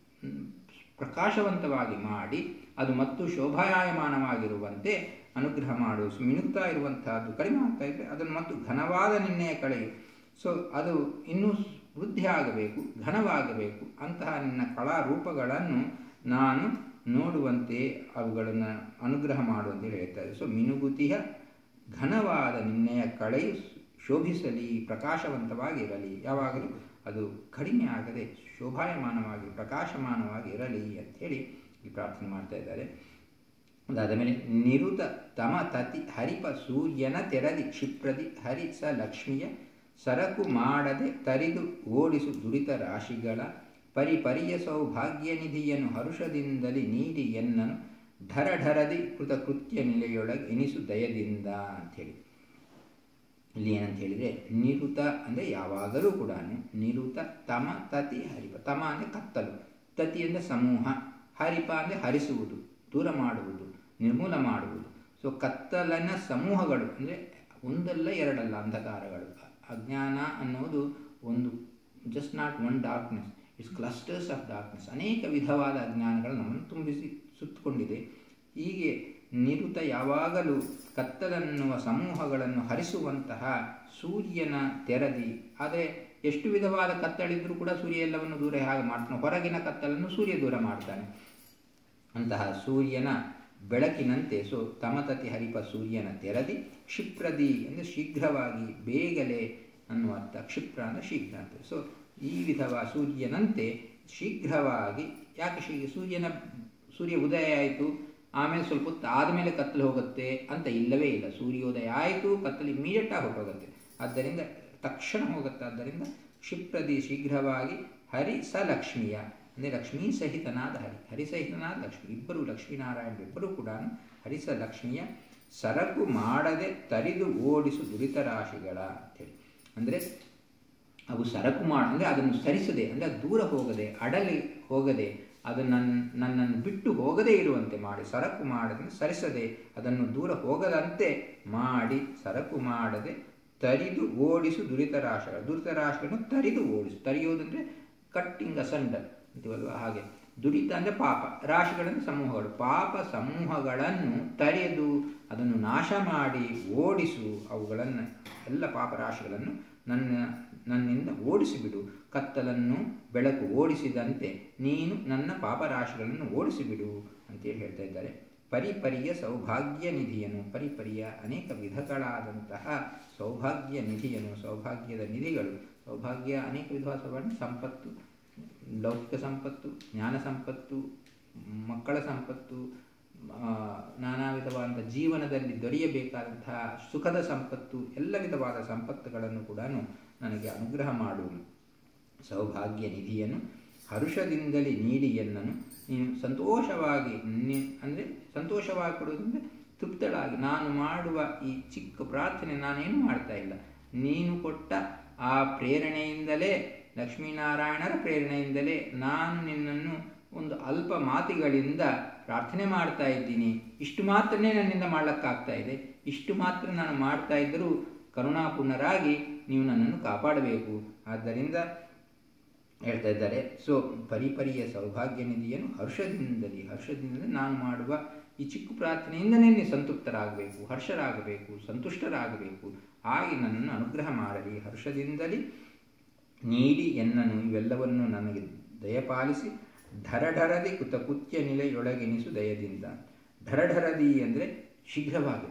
ಪ್ರಕಾಶವಂತವಾಗಿ ಮಾಡಿ ಅದು ಮತ್ತು ಶೋಭಾಯಮಾನವಾಗಿರುವಂತೆ ಅನುಗ್ರಹ ಮಾಡು. ಮಿನುಗ್ತಾ ಇರುವಂತಹದ್ದು ಕಡಿಮೆ ಆಗ್ತಾ ಇದ್ದರೆ ಅದನ್ನು ಮತ್ತು ಘನವಾದ ನಿನ್ನೆಯ ಕಳೆಯು. ಸೊ ಅದು ಇನ್ನೂ ವೃದ್ಧಿ ಆಗಬೇಕು, ಘನವಾಗಬೇಕು. ಅಂತಹ ನಿನ್ನ ಕಲಾರೂಪಗಳನ್ನು ನಾನು ನೋಡುವಂತೆ ಅವುಗಳನ್ನು ಅನುಗ್ರಹ ಮಾಡುವಂತೆ ಹೇಳ್ತಾರೆ. ಸೊ ಮಿನುಗುತಿಯ ಘನವಾದ ನಿನ್ನೆಯ ಕಳೆಯು ಶೋಭಿಸಲಿ, ಪ್ರಕಾಶವಂತವಾಗಿರಲಿ, ಯಾವಾಗಲೂ ಅದು ಕಡಿಮೆ ಆಗದೆ ಶೋಭಾಯಮಾನವಾಗಿ ಪ್ರಕಾಶಮಾನವಾಗಿ ಇರಲಿ ಅಂಥೇಳಿ ಈ ಪ್ರಾರ್ಥನೆ ಮಾಡ್ತಾ ಇದ್ದಾರೆ. ಅದಾದ ಮೇಲೆ ನಿರುತ ತಮ ತತಿ ಹರಿಪ ಸೂರ್ಯನ ತೆರದಿ ಕ್ಷಿಪ್ರದಿ ಹರಿಸ ಲಕ್ಷ್ಮಿಯ ಸರಕು ಮಾಡದೆ ತರಿದು ಓಡಿಸು ದುರಿತ ರಾಶಿಗಳ ಪರಿಪರಿಯ ಸೌಭಾಗ್ಯ ನಿಧಿಯನ್ನು ಹರುಷದಿಂದಲೇ ನೀಡಿ ಎನ್ನನು ಢರಢರದಿ ಕೃತಕೃತ್ಯ ನಿಲೆಯೊಳಗೆ ಎನಿಸು ದಯದಿಂದ ಅಂಥೇಳಿ. ಇಲ್ಲಿ ಏನಂತ ಹೇಳಿದರೆ ನಿರುತ ಅಂದರೆ ಯಾವಾಗಲೂ ಕೂಡ ನಿರುತ ತಮ ತತಿ ಹರಿಪ. ತಮ ಅಂದರೆ ಕತ್ತಲು, ತತಿ ಅಂದರೆ ಸಮೂಹ, ಹರಿಪ ಅಂದರೆ ಹರಿಸುವುದು, ದೂರ ಮಾಡುವುದು, ನಿರ್ಮೂಲ ಮಾಡುವುದು. ಸೊ ಕತ್ತಲಿನ ಸಮೂಹಗಳು ಅಂದರೆ ಒಂದಲ್ಲ ಎರಡಲ್ಲ ಅಂಧಕಾರಗಳು. ಅಜ್ಞಾನ ಅನ್ನೋದು ಒಂದು just not one darkness, it's clusters of darkness. ಅನೇಕ ವಿಧವಾದ ಅಜ್ಞಾನಗಳು ನಮ್ಮನ್ನು ತುಂಬಿಸಿ ಸುತ್ತಕೊಂಡಿದೆ. ಹೀಗೆ ನಿರುತ ಯಾವಾಗಲೂ ಕತ್ತಲನ್ನುವ ಸಮೂಹಗಳನ್ನು ಹರಿಸುವಂತಹ ಸೂರ್ಯನ ತೆರದಿ. ಆದರೆ ಎಷ್ಟು ವಿಧವಾದ ಕತ್ತಲಿದ್ರೂ ಕೂಡ ಸೂರ್ಯ ಎಲ್ಲವನ್ನು ದೂರ ಹಾಗೆ ಮಾಡ್ತಾನೆ. ಹೊರಗಿನ ಕತ್ತಲನ್ನು ಸೂರ್ಯ ದೂರ ಮಾಡ್ತಾನೆ. ಅಂತಹ ಸೂರ್ಯನ ಬೆಳಕಿನಂತೆ ಸೊ ತಮತತಿ ಹರಿಪ ಸೂರ್ಯನ ತೆರದಿ ಕ್ಷಿಪ್ರದಿ ಅಂದರೆ ಶೀಘ್ರವಾಗಿ, ಬೇಗಲೆ ಅನ್ನುವ ಅರ್ಥ. ಕ್ಷಿಪ್ರ ಅಂದರೆ ಶೀಘ್ರ ಅಂತ. ಸೊ ಈ ವಿಧವಾದ ಸೂರ್ಯನಂತೆ ಶೀಘ್ರವಾಗಿ, ಯಾಕೆ ಸೂರ್ಯ ಉದಯ ಆಯಿತು ಆಮೇಲೆ ಸ್ವಲ್ಪ ಹೊತ್ತು ಆದಮೇಲೆ ಕತ್ತಲು ಹೋಗುತ್ತೆ ಅಂತ ಇಲ್ಲವೇ ಇಲ್ಲ. ಸೂರ್ಯೋದಯ ಆಯಿತು, ಕತ್ತಲು ಇಮಿಡಿಯೇಟಾಗಿ ಹೊರಟೋಗುತ್ತೆ. ಆದ್ದರಿಂದ ತಕ್ಷಣ ಹೋಗುತ್ತೆ. ಆದ್ದರಿಂದ ಕ್ಷಿಪ್ರದಿ ಶೀಘ್ರವಾಗಿ ಹರಿಸ ಲಕ್ಷ್ಮಿಯ ಅಂದರೆ ಲಕ್ಷ್ಮೀ ಸಹಿತನಾದ ಹರಿಸಹಿತನಾದ ಲಕ್ಷ್ಮಿ, ಇಬ್ಬರು ಲಕ್ಷ್ಮೀನಾರಾಯಣರಿಬ್ಬರು ಕೂಡ ಹರಿಸ ಲಕ್ಷ್ಮಿಯ ಸರಕು ಮಾಡದೆ ತರಿದು ಓಡಿಸು ದುರಿತ ರಾಶಿಗಳ ಅಂತೇಳಿ. ಅಂದರೆ ಅವು ಸರಕು ಅಂದರೆ ಅದನ್ನು ಸರಿಸದೆ, ಅಂದರೆ ದೂರ ಹೋಗದೆ, ಅಡಲಿ ಹೋಗದೆ, ಅದು ನನ್ನನ್ನು ಬಿಟ್ಟು ಹೋಗದೇ ಇರುವಂತೆ ಮಾಡಿ. ಸರಕು ಮಾಡದೆ ಸರಿಸದೆ, ಅದನ್ನು ದೂರ ಹೋಗದಂತೆ ಮಾಡಿ, ಸರಕು ಮಾಡದೆ ತರಿದು ಓಡಿಸು ದುರಿತ ರಾಶಿಗಳನ್ನು ತರಿದು ಓಡಿಸು. ತರಿಯೋದಂದರೆ ಕಟ್ಟಿಂಗ್ ಅಸಂಡರ್ ಅಂತೀವಲ್ವ, ಹಾಗೆ. ದುರಿತ ಅಂದರೆ ಪಾಪ, ರಾಶಿಗಳನ್ನು ಸಮೂಹಗಳು, ಪಾಪ ಸಮೂಹಗಳನ್ನು ತರೆದು ಅದನ್ನು ನಾಶ ಮಾಡಿ ಓಡಿಸು. ಅವುಗಳನ್ನು ಎಲ್ಲ ಪಾಪ ರಾಶಿಗಳನ್ನು ನನ್ನಿಂದ ಓಡಿಸಿಬಿಡು. ಕತ್ತಲನ್ನು ಬೆಳಕು ಓಡಿಸಿದಂತೆ ನೀನು ನನ್ನ ಪಾಪರಾಶಿಗಳನ್ನು ಓಡಿಸಿಬಿಡು ಅಂತೇಳಿ ಹೇಳ್ತಾ ಇದ್ದಾರೆ. ಪರಿಪರಿಯ ಸೌಭಾಗ್ಯ ನಿಧಿಯನು, ಪರಿಪರಿಯ ಅನೇಕ ವಿಧಗಳಾದಂತಹ ಸೌಭಾಗ್ಯ ನಿಧಿಯನು, ಸೌಭಾಗ್ಯದ ನಿಧಿಗಳು. ಸೌಭಾಗ್ಯ ಅನೇಕ ವಿಧವಾದ ಸಂಪತ್ತು, ಲೌಕಿಕ ಸಂಪತ್ತು, ಜ್ಞಾನ ಸಂಪತ್ತು, ಮಕ್ಕಳ ಸಂಪತ್ತು, ನಾನಾ ವಿಧವಾದಂಥ ಜೀವನದಲ್ಲಿ ದೊರೆಯಬೇಕಾದಂತಹ ಸುಖದ ಸಂಪತ್ತು, ಎಲ್ಲ ವಿಧವಾದ ಸಂಪತ್ತುಗಳನ್ನು ಕೂಡ ನನಗೆ ಅನುಗ್ರಹ ಮಾಡು. ಸೌಭಾಗ್ಯ ನಿಧಿಯನ್ನು ಹರುಷದಿಂದಲೇ ನೀಡಿ ಎನ್ನನು ನೀನು ಸಂತೋಷವಾಗಿ, ಅಂದರೆ ಸಂತೋಷವಾಗಿ ಕೊಡೋದಂದರೆ ತೃಪ್ತಳಾಗಿ. ನಾನು ಮಾಡುವ ಈ ಚಿಕ್ಕ ಪ್ರಾರ್ಥನೆ ನಾನೇನು ಮಾಡ್ತಾ ಇಲ್ಲ, ನೀನು ಕೊಟ್ಟ ಆ ಪ್ರೇರಣೆಯಿಂದಲೇ, ಲಕ್ಷ್ಮೀನಾರಾಯಣರ ಪ್ರೇರಣೆಯಿಂದಲೇ ನಾನು ನಿನ್ನನ್ನು ಒಂದು ಅಲ್ಪ ಮಾತುಗಳಿಂದ ಪ್ರಾರ್ಥನೆ ಮಾಡ್ತಾ ಇದ್ದೀನಿ. ಇಷ್ಟು ಮಾತ್ರನೇ ನನ್ನಿಂದ ಮಾಡಲಿಕ್ಕಾಗ್ತಾ ಇದೆ. ಇಷ್ಟು ಮಾತ್ರ ನಾನು ಮಾಡ್ತಾ ಇದ್ದರೂ ಕರುಣಾಪೂರ್ಣರಾಗಿ ನೀವು ನನ್ನನ್ನು ಕಾಪಾಡಬೇಕು. ಆದ್ದರಿಂದ ಹೇಳ್ತಾ ಇದ್ದಾರೆ. ಸೊ ಪರಿಪರಿಯ ಸೌಭಾಗ್ಯ ನಿಧಿಯನ್ನು ಹರ್ಷದಿಂದಲೇ ನಾನು ಮಾಡುವ ಈ ಚಿಕ್ಕ ಪ್ರಾರ್ಥನೆಯಿಂದಲೇ ನೀವು ಸಂತೃಪ್ತರಾಗಬೇಕು, ಹರ್ಷರಾಗಬೇಕು, ಸಂತುಷ್ಟರಾಗಬೇಕು. ಹಾಗೆ ನನ್ನನ್ನು ಅನುಗ್ರಹ ಮಾಡಲಿ. ಹರ್ಷದಿಂದಲೇ ನೀಡಿ ಎನ್ನನು ಇವೆಲ್ಲವನ್ನು ನನಗೆ ದಯಪಾಲಿಸಿ ಢರಢರದಿ ಕೃತಕೃತ್ಯ ನಿಲೆಯೊಳಗೆನಿಸು ದಯದಿಂದ. ಢರಢರದಿ ಅಂದರೆ ಶೀಘ್ರವಾಗಿ,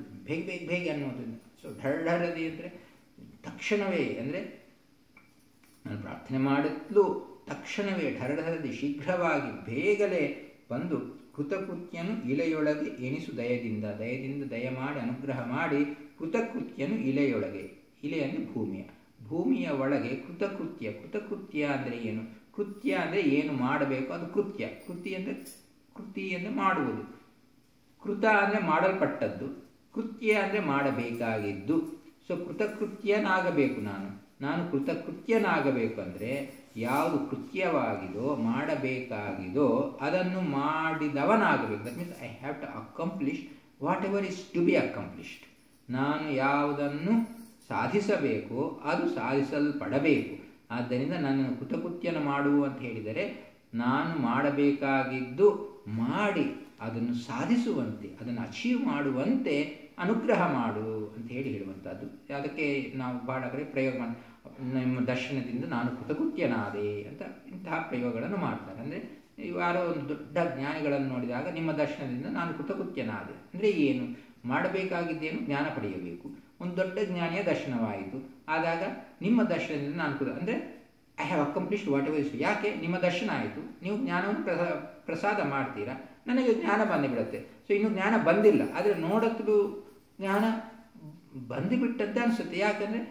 ಬೇಗ ಅನ್ನೋದನ್ನು. ಸೊ ಢರಢರದಿ ಅಂದರೆ ತಕ್ಷಣವೇ, ಅಂದರೆ ನಾನು ಪ್ರಾರ್ಥನೆ ಮಾಡಲು ತಕ್ಷಣವೇ ಢರಢರದಿ ಶೀಘ್ರವಾಗಿ ಬೇಗನೆ ಬಂದು ಕೃತಕೃತ್ಯನು ಇಳೆಯೊಳಗೆ ಎಣಿಸು ದಯದಿಂದ ದಯ ಮಾಡಿ ಅನುಗ್ರಹ ಮಾಡಿ ಕೃತಕೃತ್ಯನು ಇಳೆಯೊಳಗೆ, ಇಲೆ ಅಂದರೆ ಭೂಮಿಯ ಒಳಗೆ ಕೃತಕೃತ್ಯ ಅಂದರೆ ಏನು? ಕೃತ್ಯ ಅಂದರೆ ಏನು ಮಾಡಬೇಕು ಅದು ಕೃತ್ಯ. ಕೃತಿ ಅಂದರೆ ಮಾಡುವುದು. ಕೃತ ಅಂದರೆ ಮಾಡಲ್ಪಟ್ಟದ್ದು, ಕೃತ್ಯ ಅಂದರೆ ಮಾಡಬೇಕಾಗಿದ್ದು. ಸೊ ಕೃತಕೃತ್ಯನಾಗಬೇಕು ನಾನು ಕೃತಕೃತ್ಯನಾಗಬೇಕು ಅಂದರೆ ಯಾವುದು ಕೃತ್ಯವಾಗಿದೋ ಮಾಡಬೇಕಾಗಿದೋ ಅದನ್ನು ಮಾಡಿದವನಾಗಬೇಕು. That means I have to accomplish whatever is to be accomplished. ನಾನು ಯಾವುದನ್ನು ಸಾಧಿಸಬೇಕು ಅದು ಸಾಧಿಸಲ್ಪಡಬೇಕು. ಆದ್ದರಿಂದ ನನ್ನನ್ನು ಕೃತಕೃತ್ಯನ ಮಾಡು ಅಂತ ಹೇಳಿದರೆ ನಾನು ಮಾಡಬೇಕಾಗಿದ್ದು ಮಾಡಿ ಅದನ್ನು ಸಾಧಿಸುವಂತೆ, ಅದನ್ನು ಅಚೀವ್ ಮಾಡುವಂತೆ ಅನುಗ್ರಹ ಮಾಡು ಅಂತ ಹೇಳುವಂಥದ್ದು. ಅದಕ್ಕೆ ನಾವು ಬಹಳ ಕಡೆ ಪ್ರಯೋಗ ನಿಮ್ಮ ದರ್ಶನದಿಂದ ನಾನು ಕೃತಕೃತ್ಯನಾದೆ ಅಂತ ಇಂತಹ ಪ್ರಯೋಗಗಳನ್ನು ಮಾಡ್ತಾರೆ. ಅಂದರೆ ಯಾರೋ ಒಂದು ದೊಡ್ಡ ಜ್ಞಾನಿಗಳನ್ನು ನೋಡಿದಾಗ ನಿಮ್ಮ ದರ್ಶನದಿಂದ ನಾನು ಕೃತಕೃತ್ಯನಾದೆ ಅಂದರೆ ಏನು? ಮಾಡಬೇಕಾಗಿದ್ದೇನು? ಜ್ಞಾನ ಪಡೆಯಬೇಕು. ಒಂದು ದೊಡ್ಡ ಜ್ಞಾನಿಯ ದರ್ಶನವಾಯಿತು, ಆದಾಗ ನಿಮ್ಮ ದರ್ಶನದಿಂದ ನಾನು ಅಂದರೆ I have accomplished whatever is. ಯಾಕೆ? ನಿಮ್ಮ ದರ್ಶನ ಆಯಿತು, ನೀವು ಜ್ಞಾನವನ್ನು ಪ್ರಸಾದ ಮಾಡ್ತೀರಾ, ನನಗೆ ಜ್ಞಾನ ಬಂದುಬಿಡುತ್ತೆ. ಸೊ ಇನ್ನು ಜ್ಞಾನ ಬಂದಿಲ್ಲ, ಆದರೆ ನೋಡಲು ಜ್ಞಾನ ಬಂದುಬಿಟ್ಟಂತೆ ಅನಿಸುತ್ತೆ. ಯಾಕಂದರೆ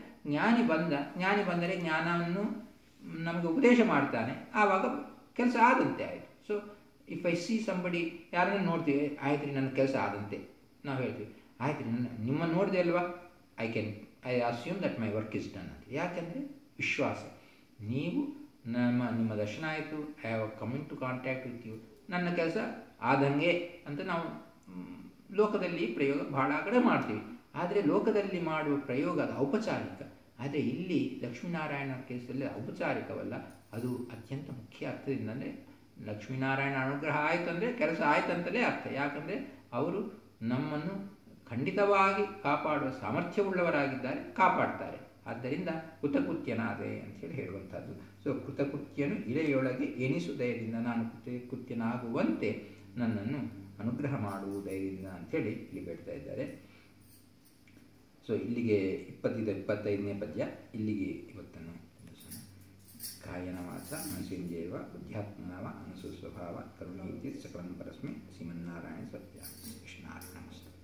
ಜ್ಞಾನಿ ಬಂದರೆ ಜ್ಞಾನವನ್ನು ನಮಗೆ ಉಪದೇಶ ಮಾಡ್ತಾನೆ, ಆವಾಗ ಕೆಲಸ ಆದಂತೆ ಆಯಿತು. So if I see somebody ಯಾರನ್ನು ನೋಡ್ತೀವಿ, ಆಯ್ತು ರೀ ನನ್ನ ಕೆಲಸ ಆದಂತೆ ನಾವು ಹೇಳ್ತೀವಿ, ಆಯ್ತು ರೀ ನಿಮ್ಮನ್ನು ನೋಡಿದೆ ಅಲ್ವಾ, I assume that my work is done ಅಂತ. ಯಾಕೆಂದರೆ ವಿಶ್ವಾಸ. ನೀವು ನಿಮ್ಮ ದರ್ಶನ ಆಯಿತು, I have coming to contact with you, ನನ್ನ ಕೆಲಸ ಆದಂಗೆ ಅಂತ ನಾವು ಲೋಕದಲ್ಲಿ ಪ್ರಯೋಗ ಬಹಳ ಕಡೆ ಮಾಡ್ತೀವಿ. ಆದರೆ ಲೋಕದಲ್ಲಿ ಮಾಡುವ ಪ್ರಯೋಗ ಅದು ಔಪಚಾರಿಕ. ಆದರೆ ಇಲ್ಲಿ ಲಕ್ಷ್ಮೀನಾರಾಯಣ ಕೇಸಲ್ಲಿ ಔಪಚಾರಿಕವಲ್ಲ, ಅದು ಅತ್ಯಂತ ಮುಖ್ಯ ಅರ್ಥದಿಂದ. ಅಂದರೆ ಲಕ್ಷ್ಮೀನಾರಾಯಣ ಅನುಗ್ರಹ ಆಯಿತು ಅಂದರೆ ಕೆಲಸ ಆಯ್ತಂತಲೇ ಅರ್ಥ. ಯಾಕಂದರೆ ಅವರು ನಮ್ಮನ್ನು ಖಂಡಿತವಾಗಿ ಕಾಪಾಡುವ ಸಾಮರ್ಥ್ಯವುಳ್ಳವರಾಗಿದ್ದಾರೆ, ಕಾಪಾಡ್ತಾರೆ. ಆದ್ದರಿಂದ ಕೃತಕೃತ್ಯನಾದೆ ಅಂತೇಳಿ ಹೇಳುವಂಥದ್ದು. ಸೊ ಕೃತಕೃತ್ಯನು ಇಳೆಯೊಳಗೆ ಎಣಿಸು ದಯದಿಂದ, ನಾನು ಕೃತಕೃತ್ಯನಾಗುವಂತೆ ನನ್ನನ್ನು ಅನುಗ್ರಹ ಮಾಡುವ ದಯದಿಂದ ಅಂಥೇಳಿ ಇಲ್ಲಿ ಬೇಡ್ತಾ ಇದ್ದಾರೆ. ಸೊ ಇಲ್ಲಿಗೆ 25ನೇ ಪದ್ಯ ಇಲ್ಲಿಗೆ ಇವತ್ತನ್ನು ಕಾಯನ ವಾಚ ಮನಸೇಂದ್ರಿಯವ ಬುದ್ಧ್ಯಾತ್ಮನವ ಅನಸು ಸ್ವಭಾವ ಕರುಣೀತಿ ಸಕಲಂ ಪರಸ್ಮೈ ಶ್ರೀಮನ್ನಾರಾಯಣ ಸತ್ಯ ಕೃಷ್ಣಾರ್ಪಣಮಸ್ತು.